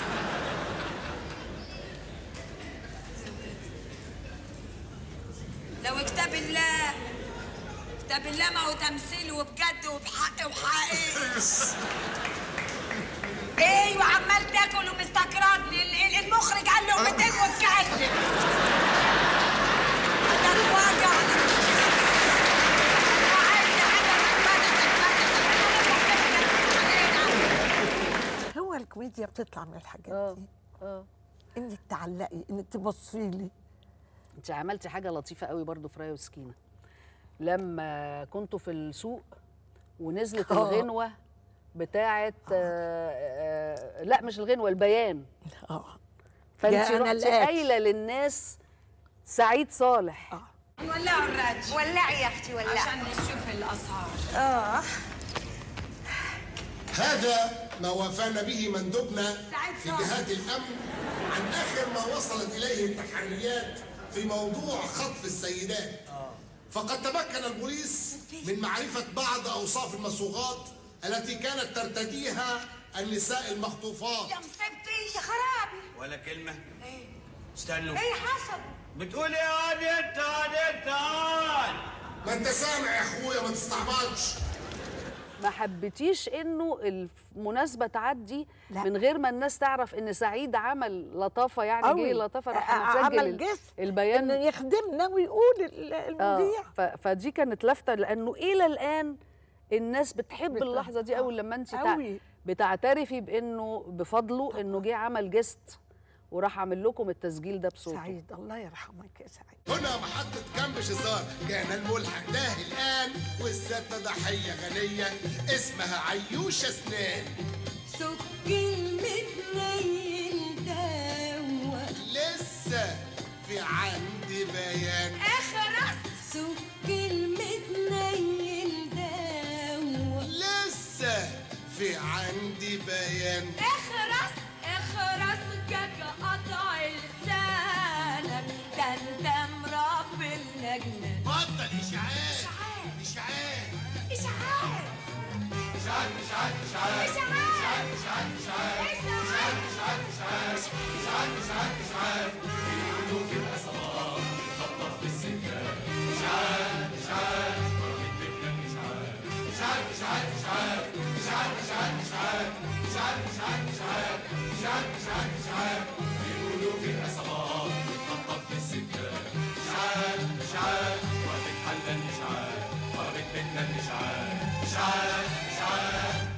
S2: لو كتاب الله كتاب الله ما هو تمثيل وبجد وبحق وحقيقي. ايوه عمال تاكل ومستكرهني. المخرج قال له مئتين واتكلم.
S4: هو الكوميديا بتطلع من الحاجات
S1: اه
S4: دي.
S1: اه
S4: انك تعلقي، انك تبصي لي.
S1: انت عملتي حاجه لطيفه قوي برضو في رايه وسكينه لما كنتوا في السوق ونزلت
S4: أوه.
S1: الغنوه بتاعه آه آه لا مش الغنوه، البيان.
S4: اه
S1: فانت
S4: جاءنا
S1: رحتي
S4: الآتي.
S1: قايله للناس سعيد صالح.
S4: اه
S2: ولعوا الراديو.
S15: ولعي يا اختي ولعي
S2: عشان نشوف الاسعار.
S15: اه
S16: هذا ما وافانا به مندوبنا في جهات الامن عن اخر ما وصلت اليه التحريات في موضوع خطف السيدات. فقد تمكن البوليس من معرفه بعض اوصاف المصوغات التي كانت ترتديها النساء المخطوفات.
S2: يا مصيبتي يا خرابي.
S17: ولا كلمه.
S2: ايه
S8: استنوا.
S2: ايه حصل؟
S8: بتقول ايه يا واد انت يا انت يا
S16: ما انت سامع يا اخويا، ما تستعبطش.
S1: ما حبيتيش انه المناسبه تعدي
S4: لا.
S1: من غير ما الناس تعرف ان سعيد عمل لطافه، يعني
S4: أوي.
S1: جه لطافه راح
S4: عمل
S1: مسجل
S4: جست
S1: البيان
S4: انه يخدمنا ويقول ال- المذيع.
S1: آه ف- فدي كانت لافته، لانه الى الان الناس بتحب
S4: بت-
S1: اللحظه دي قوي لما انت
S4: أوي.
S1: بتعترفي بانه بفضله انه جه عمل جست وراح عامل لكم التسجيل ده بصوته.
S4: سعيد الله يرحمك يا سعيد.
S16: هنا محطة كامب شزار، جانا الملحق ده الآن، والستة ضحية غنية اسمها عيوشة سنان.
S15: سك المتنين دوا
S16: لسه في عندي بيان.
S15: اخرس سك المتنين دوا
S16: لسه في عندي بيان.
S15: اخرس اخرس جاك قطع لسانك، ده انت مربي النجنة.
S16: بطل إشاعات إشاعات
S15: اشعاع
S8: اشعاعات اشعاعات اشعاعات اشعاعات اشعاعات اشعاعات اشعاعات اشعاعات اشعاعات اشعاعات بيقولوا في العصابات بتخطف في السكات. اشعاعات اشعاعات ضربت بيتنا الاشعاعات. اشعاعات اشعاعات اشعاعات اشعاعات اشعاعات اشعاعات اشعاعات اشعاعات اشعاعات اشعاعات اشعاعات اشعاعات بيقولوا في العصابات بتخطف في السكات. اشعاعات اشعاعات ضربت حلة الاشعاعات، ضربت بيتنا الاشعاعات. اشعاعات اشعاعات.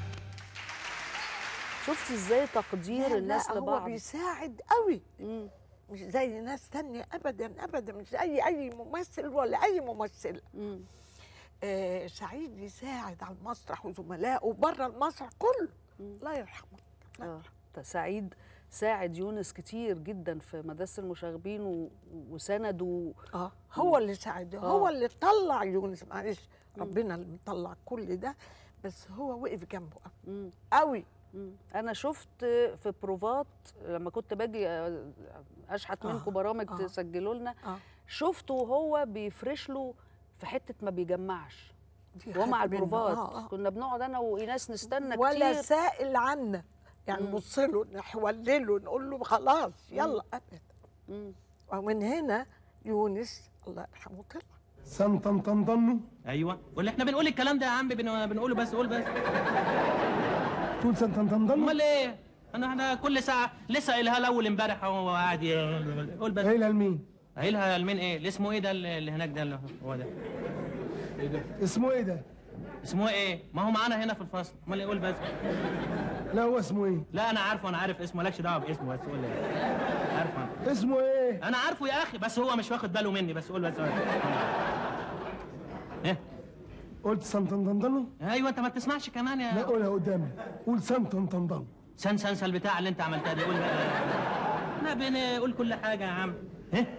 S1: شفتي ازاي تقدير
S4: لا
S1: الناس
S4: لا
S1: لبعض؟
S4: هو بيساعد قوي. مش زي ناس تانية ابدا ابدا، مش زي اي ممثل ولا اي ممثله. آه سعيد يساعد على المسرح وزملائه وبره المسرح كله. الله يرحمه.
S1: اه سعيد ساعد يونس كتير جدا في مدرسه المشاغبين و... وسنده.
S4: اه هو اللي ساعده، هو اللي طلع يونس. معلش ربنا اللي مطلع كل ده، بس هو وقف جنبه قوي قوي.
S1: انا شفت في بروفات لما كنت باجي اشحت
S4: آه.
S1: منكم برامج
S4: آه.
S1: تسجلوا لنا،
S4: آه.
S1: شفته وهو بيفرش له في حته ما بيجمعش
S4: دي
S1: ومع
S4: خد منه.
S1: البروفات.
S4: آه، آه.
S1: كنا بنقعد انا وايناس نستنى
S4: ولا
S1: كتير
S4: سائل عنا، يعني
S1: مم.
S4: نبص له نحولله نقول له خلاص يلا ابدا. ومن هنا يونس الله يرحمه طلع.
S17: سنتنتنضنوا.
S18: ايوه واللي احنا بنقول الكلام ده يا عم بن- بنقوله بس قول بس.
S17: تقول سنتنتنضنوا؟
S18: امال ايه؟ انا احنا كل ساعه لسه قايلها الاول امبارح هو قاعد ي- قول بس.
S17: قايلها لمين؟
S18: قايلها لمين ايه؟ اللي اسمه ايه ده اللي هناك ده اللي هو ده؟
S17: ايه ده؟ اسمه ايه ده؟
S18: اسمه ايه؟ ما هو معانا هنا في الفصل، امال قول بس.
S17: لا هو اسمه ايه؟
S18: لا انا عارفه، انا عارف اسمه، مالكش دعوه باسمه بس قول لي. عارفه انا.
S17: اسمه ايه؟
S18: انا عارفه يا اخي، بس هو مش واخد باله مني، بس قول بس. ايه؟
S17: قلت سنتنتنضنوا؟
S18: ايوه انت ما بتسمعش كمان يا
S17: لا قولها قدامي، قول سنتنتنضنوا.
S18: سن سنسل البتاع اللي انت عملتها دي قول بقى. لا بنقول كل حاجه يا عم. ايه؟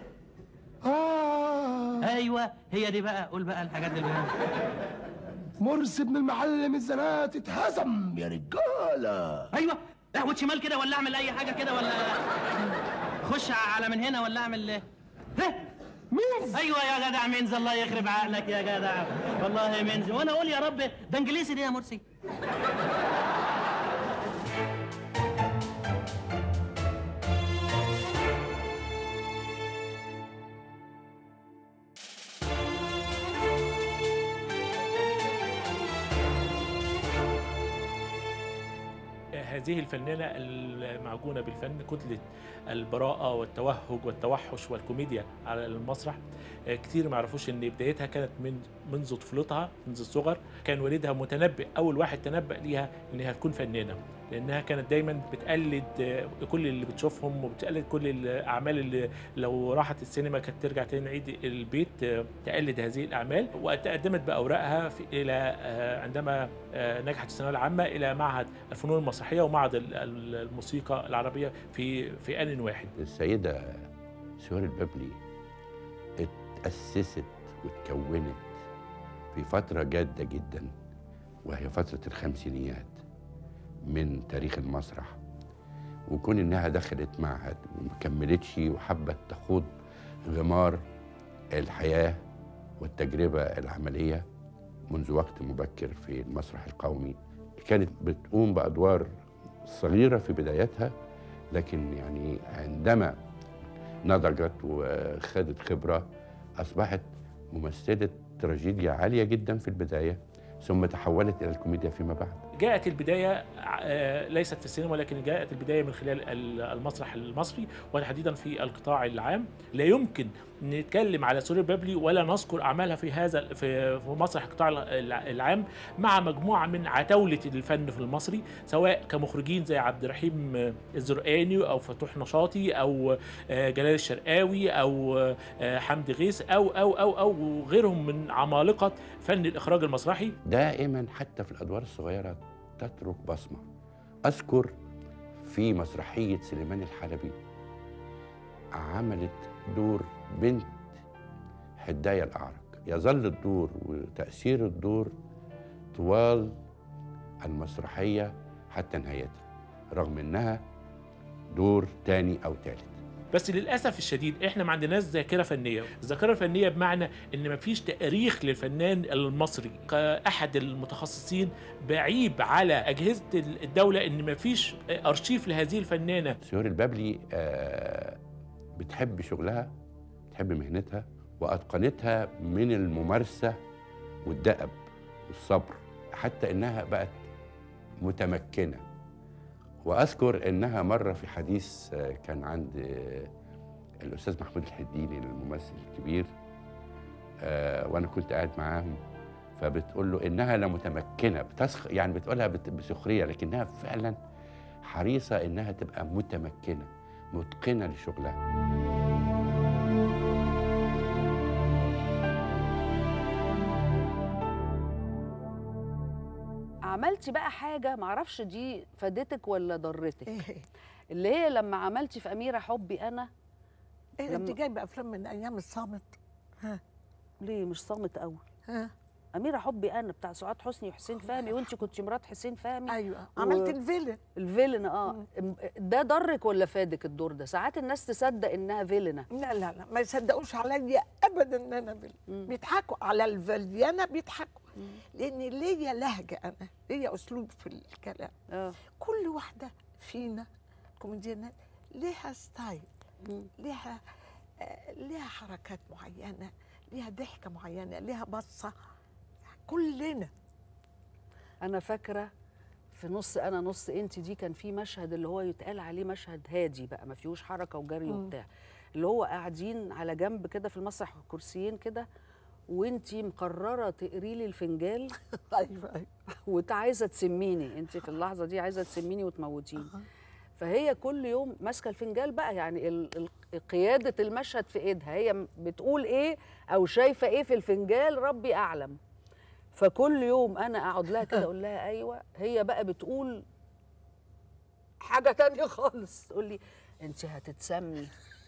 S17: آه
S18: ايوه هي دي بقى، قول بقى الحاجات اللي بقى.
S17: مرسي بن المعلم الزنات اتهزم يا رجاله.
S18: ايوه احوت شمال كده ولا اعمل اي حاجه كده ولا خش على من هنا ولا اعمل ايه؟
S17: مينز.
S18: ايوه يا جدع مينز، الله يخرب عقلك يا جدع والله مينز. وانا اقول يا رب ده انجليزي دي يا مرسي.
S19: هذه الفنانة المعجونة بالفن، كتلة البراءة والتوهج والتوحش والكوميديا على المسرح. كتير ما يعرفوش ان بدايتها كانت من منذ طفولتها، منذ الصغر. كان والدها متنبئ، اول واحد تنبأ ليها انها تكون فنانة، لانها كانت دايما بتقلد كل اللي بتشوفهم وبتقلد كل الاعمال اللي لو راحت السينما كانت ترجع تاني عيد البيت تقلد هذه الاعمال. وتقدمت باوراقها في الى عندما نجحت في الثانويه العامه الى معهد الفنون المسرحيه ومعهد الموسيقى العربيه في في آن واحد.
S20: السيده سهير البابلي اتأسست واتكونت في فترة جادة جدا، وهي فترة الخمسينيات من تاريخ المسرح. وكون انها دخلت معهد وما كملتش وحبت تخوض غمار الحياة والتجربة العملية منذ وقت مبكر في المسرح القومي. كانت بتقوم بأدوار صغيرة في بدايتها، لكن يعني عندما نضجت وخدت خبرة، أصبحت ممثلة تراجيديا عالية جدا في البداية، ثم تحولت إلى الكوميديا فيما بعد.
S19: جاءت البداية ليست في السينما، ولكن جاءت البداية من خلال المسرح المصري وتحديدا في القطاع العام. لا يمكن نتكلم على سهير البابلي ولا نذكر أعمالها في هذا في مسرح القطاع العام مع مجموعة من عتاولة الفن في المصري، سواء كمخرجين زي عبد الرحيم الزرقاني أو فتوح نشاطي أو جلال الشرقاوي أو حمدي غيث أو أو أو أو غيرهم من عمالقة فن الإخراج المسرحي.
S20: دائما حتى في الأدوار الصغيرة تترك بصمة. أذكر في مسرحية سليمان الحلبي عملت دور بنت حداية الأعرج، يظل الدور وتأثير الدور طوال المسرحية حتى نهايتها، رغم إنها دور تاني أو تالت.
S19: بس للاسف الشديد احنا ما عندناش ذاكره فنيه، الذاكره الفنيه بمعنى ان ما فيش تاريخ للفنان المصري. كاحد المتخصصين بعيب على اجهزه الدوله ان ما فيش ارشيف لهذه الفنانه.
S20: سهير البابلي بتحب شغلها، بتحب مهنتها، واتقنتها من الممارسه والدأب والصبر، حتى انها بقت متمكنه. واذكر انها مره في حديث كان عند الاستاذ محمود الحديني الممثل الكبير، وانا كنت قاعد معاهم، فبتقول له انها لا متمكنه، بتسخ يعني بتقولها بسخريه، لكنها فعلا حريصه انها تبقى متمكنه متقنه لشغلها.
S1: عملتي بقى حاجه معرفش دي فادتك ولا ضرتك،
S4: ايه
S1: اللي هي لما عملتي في اميره حبي انا.
S4: ايه لما... انت جايبه افلام من ايام الصامت؟ ها
S1: ليه مش صامت قوي؟
S4: ها
S1: اميره حبي انا بتاع سعاد حسني وحسين فهمي، وانت كنت مرات حسين فهمي.
S4: ايوه و... عملت الفيلن.
S1: الفيلن اه م. ده ضرك ولا فادك الدور ده؟ ساعات الناس تصدق انها فيلنه.
S4: لا لا لا ما يصدقوش عليا ابدا ان انا فيلن، بيضحكوا على الفيليانه، بيضحكوا لان ليا لهجه، انا ليا اسلوب في الكلام.
S1: اه
S4: كل واحده فينا كوميديانات ليها ستايل، ليها آه ليها حركات معينه، ليها ضحكه معينه، ليها بصه، كلنا.
S1: انا فاكره في نص انا نص انت دي كان في مشهد اللي هو يتقال عليه مشهد هادي بقى، ما فيهوش حركه وجري وبتاع، اللي هو قاعدين على جنب كده في المسرح كرسيين كده، وانتي مقرره تقري لي الفنجان.
S4: ايوه ايوه
S1: وانت عايزه تسميني، انت في اللحظه دي عايزه تسميني وتموتيني. فهي كل يوم ماسكه الفنجان بقى، يعني قياده المشهد في ايدها، هي بتقول ايه او شايفه ايه في الفنجان ربي اعلم. فكل يوم انا اقعد لها كده اقول لها ايوه، هي بقى بتقول حاجه تانية خالص، تقول لي انت هتتسمي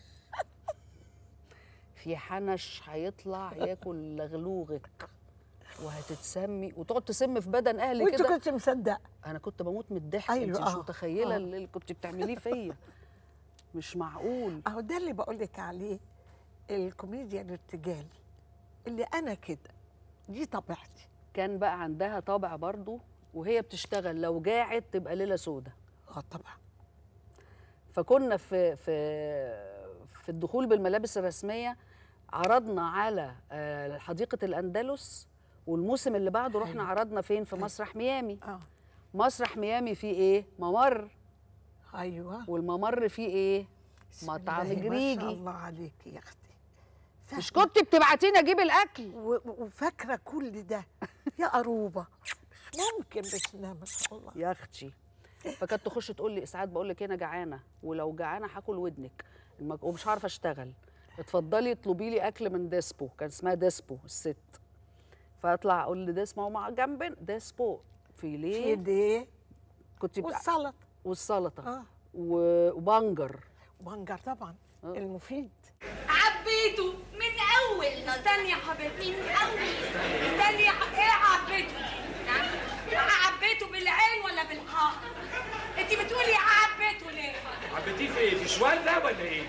S1: في حنش هيطلع ياكل لغلوغك وهتتسمي، وتقعد تسم في بدن اهلي كده.
S4: وانت كنت مصدقه؟
S1: انا كنت بموت من الضحك.
S4: أيوة
S1: انت مش
S4: آه.
S1: متخيله
S4: آه.
S1: اللي كنت بتعمليه فيا، مش معقول.
S4: اهو ده اللي بقول لك عليه، الكوميديا الارتجال اللي انا كده، دي طبيعتي.
S1: كان بقى عندها طابع برضو وهي بتشتغل، لو جاعت تبقى ليله سودة.
S4: اه طبعا.
S1: فكنا في في في الدخول بالملابس الرسميه عرضنا على حديقه الاندلس، والموسم اللي بعده رحنا عرضنا فين؟ في مسرح ميامي.
S4: اه
S1: مسرح ميامي فيه ايه؟ ممر.
S4: ايوه.
S1: والممر فيه ايه؟ مطعم جريجي.
S4: ما شاء الله عليكي يا اختي،
S1: مش كنت بتبعتيني اجيب الاكل
S4: وفاكره كل ده يا قروبه؟ مش ممكن، بسم الله ما شاء الله
S1: يا اختي. فكانت تخش تقول لي ساعات بقول لك انا جعانه، ولو جعانه هاكل ودنك ومش عارفه اشتغل، اتفضلي اطلبي لي اكل من ديسبو، كان اسمها ديسبو الست. فاطلع اقول لديسبو مع جنبنا ديسبو فيليه
S4: فيليه
S1: كنت بتاع
S4: والسلطه
S1: والسلطه
S4: اه
S1: وبنجر.
S4: بنجر طبعا آه. المفيد.
S2: عبيته من اول. استني يا حبيبتي، من اول. استني يا ح... ايه عبيته؟ نعم. عبيته بالعين ولا بالحاء؟ انت بتقولي عبيته ليه؟
S7: عبيتيه في ايه؟ في شوال ده ولا ايه؟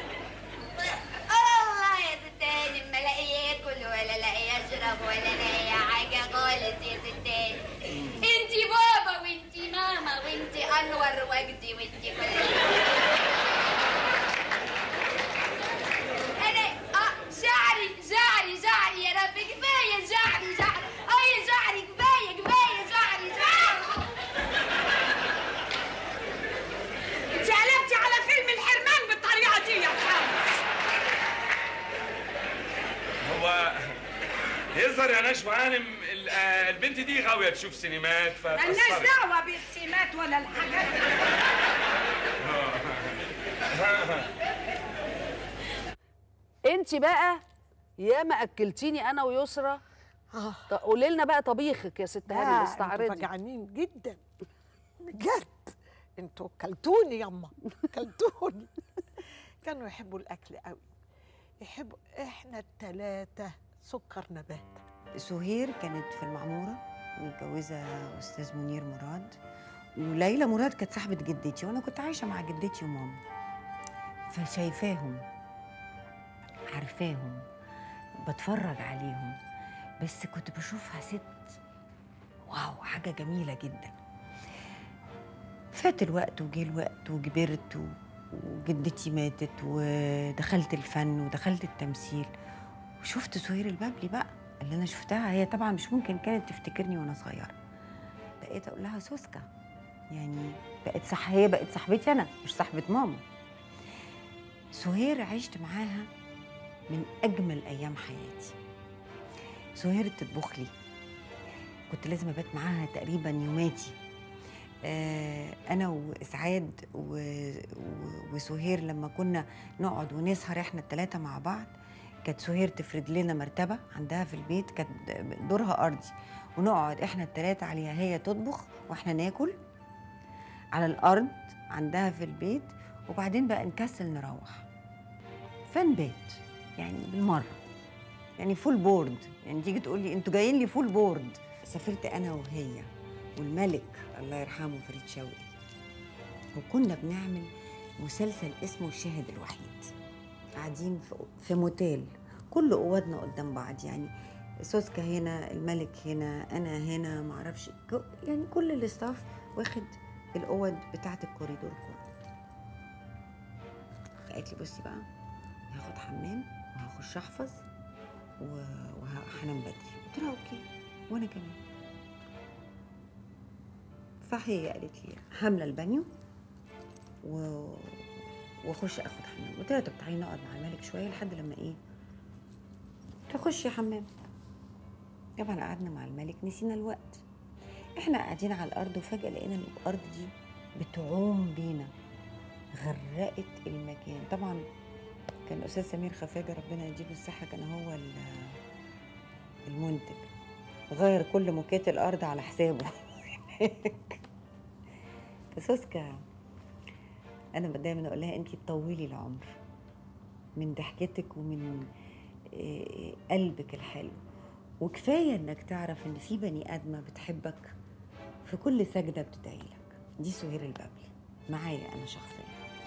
S14: الله يا ستاني، ما لاقي ياكل ولا لاقي يشرب ولا لاقي حاجه خالص يا ستاني. انتي بابا وانتي ماما وانتي انور وجدي وانتي كل
S21: معذر يا نشوى هانم، ال- آه، البنت دي غاويه تشوف سينمات
S9: مالناش
S21: فتأثرت.
S9: دعوه بالسمات ولا الحاجات دي.
S1: انت بقى يا ما اكلتيني انا ويسرى.
S4: اه
S1: قولي لنا بقى طبيخك يا ست هانم،
S4: لا،
S1: استعرضي.
S4: انتوا فجعانين جدا بجد. انتوا كلتوني ياما، كلتوني. كانوا يحبوا الاكل قوي، يحبوا. احنا التلاتة سكر نبات.
S22: سهير كانت في المعمورة متجوزة أستاذ منير مراد، وليلى مراد كانت صاحبة جدتي، وأنا كنت عايشة مع جدتي وماما، فشايفاهم عارفاهم بتفرج عليهم، بس كنت بشوفها ست واو، حاجة جميلة جدا. فات الوقت وجه الوقت وكبرت و... وجدتي ماتت ودخلت الفن ودخلت التمثيل وشفت سهير البابلي بقى اللي انا شفتها. هي طبعا مش ممكن كانت تفتكرني وانا صغيره، بقيت اقول لها سوسكا، يعني بقت صح، هي بقت صاحبتي انا مش صاحبه ماما. سهير عشت معاها من اجمل ايام حياتي. سهير تطبخ لي، كنت لازم ابات معاها تقريبا يوماتي. آه انا واسعاد و... و... وسهير لما كنا نقعد ونسهر احنا الثلاثه مع بعض، كانت سهير تفرد لنا مرتبه عندها في البيت، كانت دورها ارضي، ونقعد احنا الثلاثه عليها، هي تطبخ واحنا ناكل على الارض عندها في البيت، وبعدين بقى نكسل نروح فنبات يعني بالمره، يعني فول بورد. يعني تيجي تقول لي انتوا جايين لي فول بورد. سافرت انا وهي والملك الله يرحمه فريد شوقي، وكنا بنعمل مسلسل اسمه الشاهد الوحيد، قاعدين في, في موتيل، كل اوضنا قدام بعض، يعني سوسكا هنا، الملك هنا، انا هنا، معرفش، يعني كل الاستاف واخد الاوض بتاعه الكوريدور كله. قالت لي بصي بقى، هاخد حمام وهخش احفظ وهنام بدري. قلت لها اوكي وانا كمان. فهي قالت لي حامله البانيو و... واخش اخد حمام. قلت لها طب تعالي نقعد مع الملك شويه لحد لما ايه تخشي حمام. طبعا قعدنا مع الملك، نسينا الوقت، احنا قاعدين على الارض، وفجاه لقينا ان الارض دي بتعوم بينا، غرقت المكان. طبعا كان الاستاذ سمير خفاجه ربنا يديله الصحه كان هو المنتج، غير كل موكات الارض على حسابه. سوسكا انا دايما اقول لها انتي تطولي العمر من ضحكتك ومن قلبك الحلو، وكفايه انك تعرف ان في بني ادمه بتحبك في كل سجده بتدعي لك. دي سهير البابلي معايا انا شخصيا.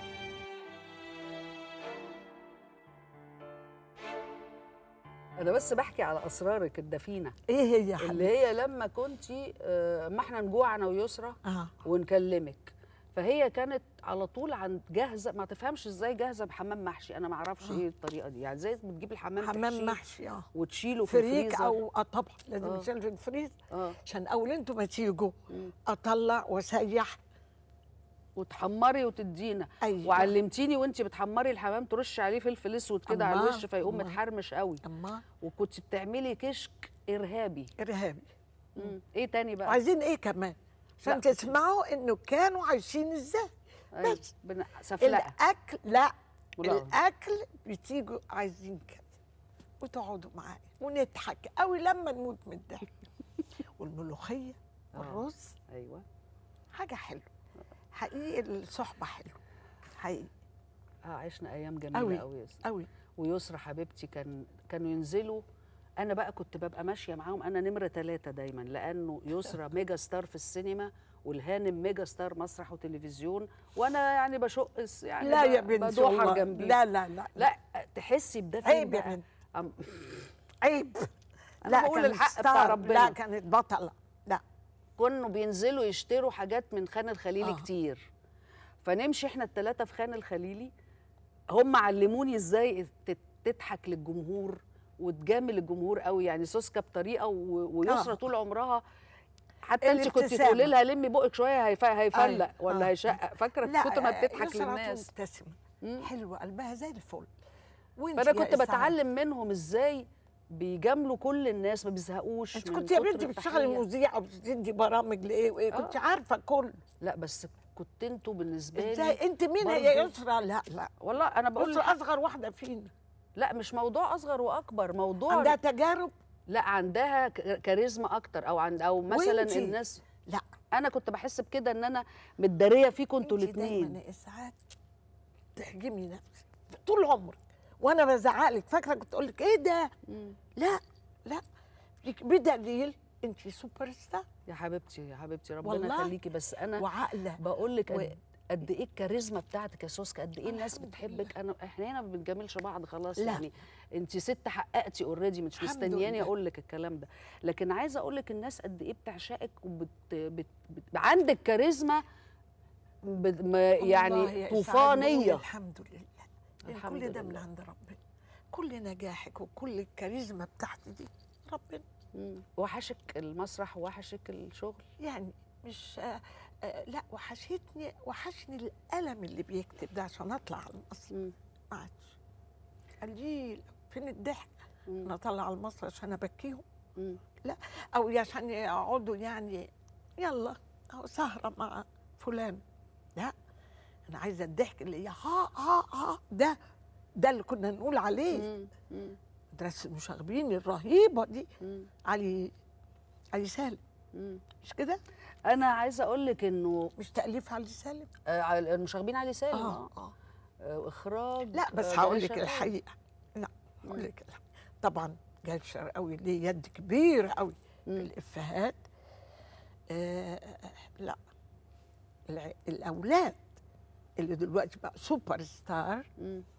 S1: انا بس بحكي على اسرارك الدفينه.
S4: ايه هي يا
S1: اللي هي لما كنتي آه ما احنا نجوع انا ويسرى
S4: آه.
S1: ونكلمك، فهي كانت على طول عند جاهزه، ما تفهمش ازاي جاهزه بحمام محشي. انا ما اعرفش
S4: آه.
S1: ايه الطريقه دي، يعني زي بتجيب الحمام
S4: حمام محشي اه
S1: وتشيله في
S4: فريك
S1: الفريزر
S4: او اه طبعا لازم
S1: آه.
S4: يتشال في الفريزر
S1: اه
S4: عشان اول انتوا ما تيجوا اطلع واسيح
S1: وتحمري وتدينا.
S4: أيوة.
S1: وعلمتيني وانت بتحمري الحمام ترشي عليه فلفل اسود كده على الوش فيقوم
S4: أما.
S1: متحرمش قوي.
S4: اما
S1: وكنت بتعملي كشك ارهابي.
S4: ارهابي.
S1: مم. ايه تاني بقى؟
S4: عايزين ايه كمان عشان
S1: لا.
S4: تسمعوا انه كانوا عايشين ازاي.
S1: أيوة.
S4: بس
S1: بن... سفلقه
S4: الاكل لا
S1: ولا.
S4: الاكل بتيجوا عايزين كده وتقعدوا معايا ونضحك قوي لما نموت من الضحك. والملوخيه والرز
S1: ايوه
S4: حاجه حلوه حقيقي، الصحبه حلوه حقيقي.
S1: اه عشنا ايام جميله
S4: قوي
S1: قوي
S4: قوي.
S1: ويسرى حبيبتي كان كانوا ينزلوا، انا بقى كنت ببقى ماشيه معاهم، انا نمره ثلاثه دايما، لانه يسرى ميجا ستار في السينما والهانم ميجا ستار مسرح وتلفزيون، وانا يعني بشق يعني
S4: لا يا بنتي
S1: بدوحر جنبي.
S4: لا لا لا
S1: لا تحسي بده فين
S4: عيب يا
S1: بقى؟
S4: بنت
S1: أم...
S4: عيب.
S1: لا بقول
S4: كانت
S1: الحق بتاع
S4: ستار.
S1: ربنا.
S4: لا كانت بطله. لا
S1: كانوا بينزلوا يشتروا حاجات من خان الخليلي
S4: آه.
S1: كتير، فنمشي احنا الثلاثه في خان الخليلي، هم علموني ازاي تضحك للجمهور وتجامل الجمهور قوي، يعني سوسكا بطريقه ويسرى آه. طول عمرها حتى انت كنت تقولي لها لمي بقك شويه هيف... هيفلق آه. ولا آه. هيشقق، فاكره كنت ما بتضحك للناس.
S4: مبتسمه حلوه قلبها زي الفل.
S1: فانا كنت بتعلم منهم ازاي بيجاملوا كل الناس، ما بيزهقوش.
S4: انت
S1: من
S4: كنت يا
S1: كتر
S4: بنتي بتشتغلي
S1: التحية.
S4: مذيعه وبتدي برامج لايه وايه، كنت
S1: آه.
S4: عارفه كل.
S1: لا بس كنت انتوا بالنسبه لي
S4: ازاي انت مين هي
S1: برضو-
S4: يسرى؟ لا لا
S1: والله انا بقول
S4: يسرى
S1: لك
S4: اصغر واحده فينا.
S1: لا مش موضوع اصغر واكبر، موضوع
S4: عندها تجارب.
S1: لا عندها ك- كاريزما اكتر، او عند او مثلا
S4: وإنتي؟
S1: الناس.
S4: لا
S1: انا كنت بحس بكده ان انا متداريه فيكم انتوا
S4: انت دايما
S1: الاثنين.
S4: يا اسعاد تهجمي نفسك طول عمرك وانا بزعقلك، فاكره كنت اقول لك ايه ده؟ لا لا بدليل انت سوبر ستار
S1: يا حبيبتي يا حبيبتي ربنا
S4: والله.
S1: يخليكي، بس انا
S4: وعقله
S1: بقول لك
S4: و-
S1: قد, قد ايه الكاريزما بتاعتك يا سوسكا، قد ايه الناس بتحبك. انا احنا هنا ما بنجاملش بعض خلاص.
S4: لا.
S1: يعني انت ست حققتي اوريدي، مش
S4: الحمد
S1: مستنياني
S4: لله.
S1: اقول لك الكلام ده، لكن عايزه اقول لك الناس قد ايه بتعشقك وبت بت بت عندك كاريزما بت ما
S4: والله
S1: يعني
S4: يا إسعاد
S1: طوفانيه.
S4: بقول الحمد لله. يعني
S1: الحمد
S4: كل ده من
S1: لله.
S4: عند ربنا، كل نجاحك وكل الكاريزما بتاعتي دي ربنا.
S1: مم. وحشك المسرح ووحشك الشغل؟
S4: يعني مش آه آه لا وحشتني، وحشني الألم اللي بيكتب ده عشان اطلع على المسرح. ما عادش قليل. فين الضحك؟ انا اطلع على المسرح عشان ابكيهم؟ لا، او عشان يقعدوا يعني يلا او سهره مع فلان. لا، انا عايزه الضحك اللي هي ها ها ها ده ده اللي كنا نقول عليه. مدرسه المشاغبين الرهيبه دي. علي علي سالم. مش كده؟
S1: انا عايزه اقول لك انه
S4: مش تاليف علي سالم؟
S1: آه المشاغبين علي سالم.
S4: اه اه
S1: آه، اخراج.
S4: لا بس
S1: آه،
S4: هقول
S1: باشا
S4: لك
S1: قوي.
S4: الحقيقه. لا هقول لك الحقيقة. طبعا جاد شرقاوي ليه يد كبير قوي في الافيهات. آه لا الع- الاولاد اللي دلوقتي بقى سوبر ستار،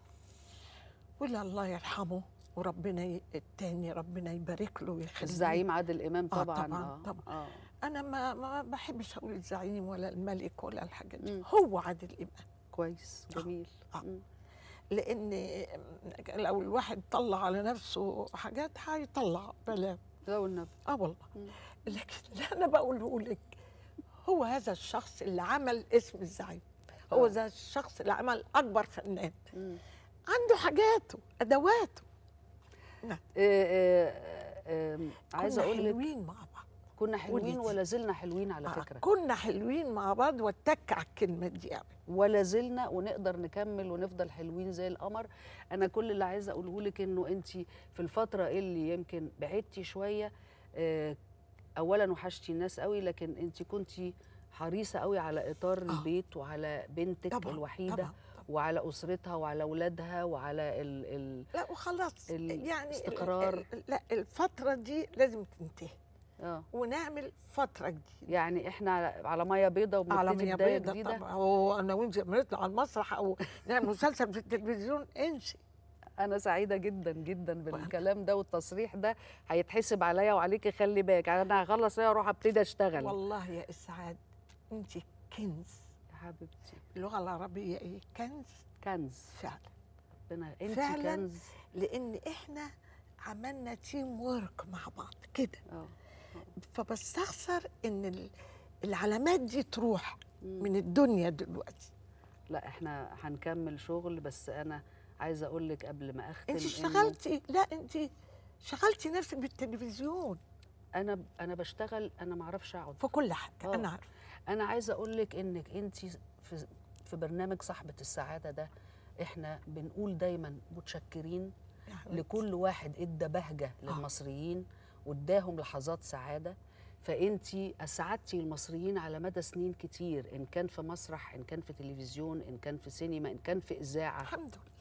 S4: ولا الله يرحمه وربنا ي- التاني ربنا يبارك له ويخليه.
S1: الزعيم عادل امام
S4: آه
S1: طبعا.
S4: طبعا
S1: آه.
S4: طبعا
S1: آه.
S4: انا ما ما بحبش اقول الزعيم ولا الملك ولا الحاجات دي. هو عادل امام
S1: كويس جميل.
S4: آه. آه. لان لو الواحد طلع على نفسه حاجات هيطلع بلاوي.
S1: لا والنبي.
S4: اه والله. لكن اللي انا بقوله لك هو هذا الشخص اللي عمل اسم الزعيم، هو ذا الشخص اللي عمل اكبر فنان. عنده حاجاته ادواته.
S1: آه، آه، آه، عايزه
S4: كنا
S1: اقول لك
S4: حلوين مع بعض.
S1: كنا حلوين
S4: ودي.
S1: ولا زلنا حلوين على
S4: آه،
S1: فكره.
S4: كنا حلوين مع بعض، واتك على الكلمه دي قوي.
S1: ولا زلنا ونقدر نكمل ونفضل حلوين زي القمر. انا كل اللي عايزه اقوله لك انه انت في الفتره اللي يمكن بعدتي شويه، آه، اولا وحشتي الناس قوي، لكن انت كنتي حريصه قوي على اطار آه. البيت وعلى بنتك
S4: طبعاً،
S1: الوحيده
S4: طبعاً.
S1: وعلى اسرتها وعلى اولادها وعلى ال ال
S4: لا وخلاص يعني
S1: الاستقرار.
S4: ال- ال- لا الفتره دي لازم تنتهي
S1: اه
S4: ونعمل فتره جديده.
S1: يعني احنا على- على ميه بيضاء
S4: على
S1: وبنبتدي
S4: مية
S1: بدايه
S4: بيضة
S1: جديده.
S4: طبعا. هو انا وانت لما نطلع على المسرح او نعمل مسلسل في التلفزيون انسي.
S1: انا سعيده جدا جدا بالكلام ده، والتصريح ده هيتحسب عليا وعليكي، خلي بالك. يعني انا هخلص ايه اروح ابتدي اشتغل.
S4: والله يا اسعاد انت كنز
S1: يا حبيبتي.
S4: اللغه العربيه ايه؟ كنز.
S1: كنز
S4: فعلا.
S1: ربنا انت
S4: فعلا
S1: كنز.
S4: لان احنا عملنا تيم ورك مع بعض كده. فبستخسر ان ال- العلامات دي تروح من الدنيا دلوقتي.
S1: لا احنا هنكمل شغل، بس انا عايزه اقول لك قبل ما اختم
S4: انت
S1: إنه
S4: اشتغلتي؟ لا انت شغلتي نفسك بالتلفزيون.
S1: انا انا بشتغل، انا ما اعرفش اقعد
S4: في كل حاجه.
S1: آه.
S4: انا عارفه.
S1: انا عايزه اقول لك انك انت في في برنامج صاحبه السعاده ده احنا بنقول دايما متشكرين لكل واحد ادى بهجه للمصريين واداهم لحظات سعاده. فانتي اسعدتي المصريين على مدى سنين كتير، ان كان في مسرح، ان كان في تلفزيون، ان كان في سينما، ان كان في اذاعه.
S4: الحمد لله.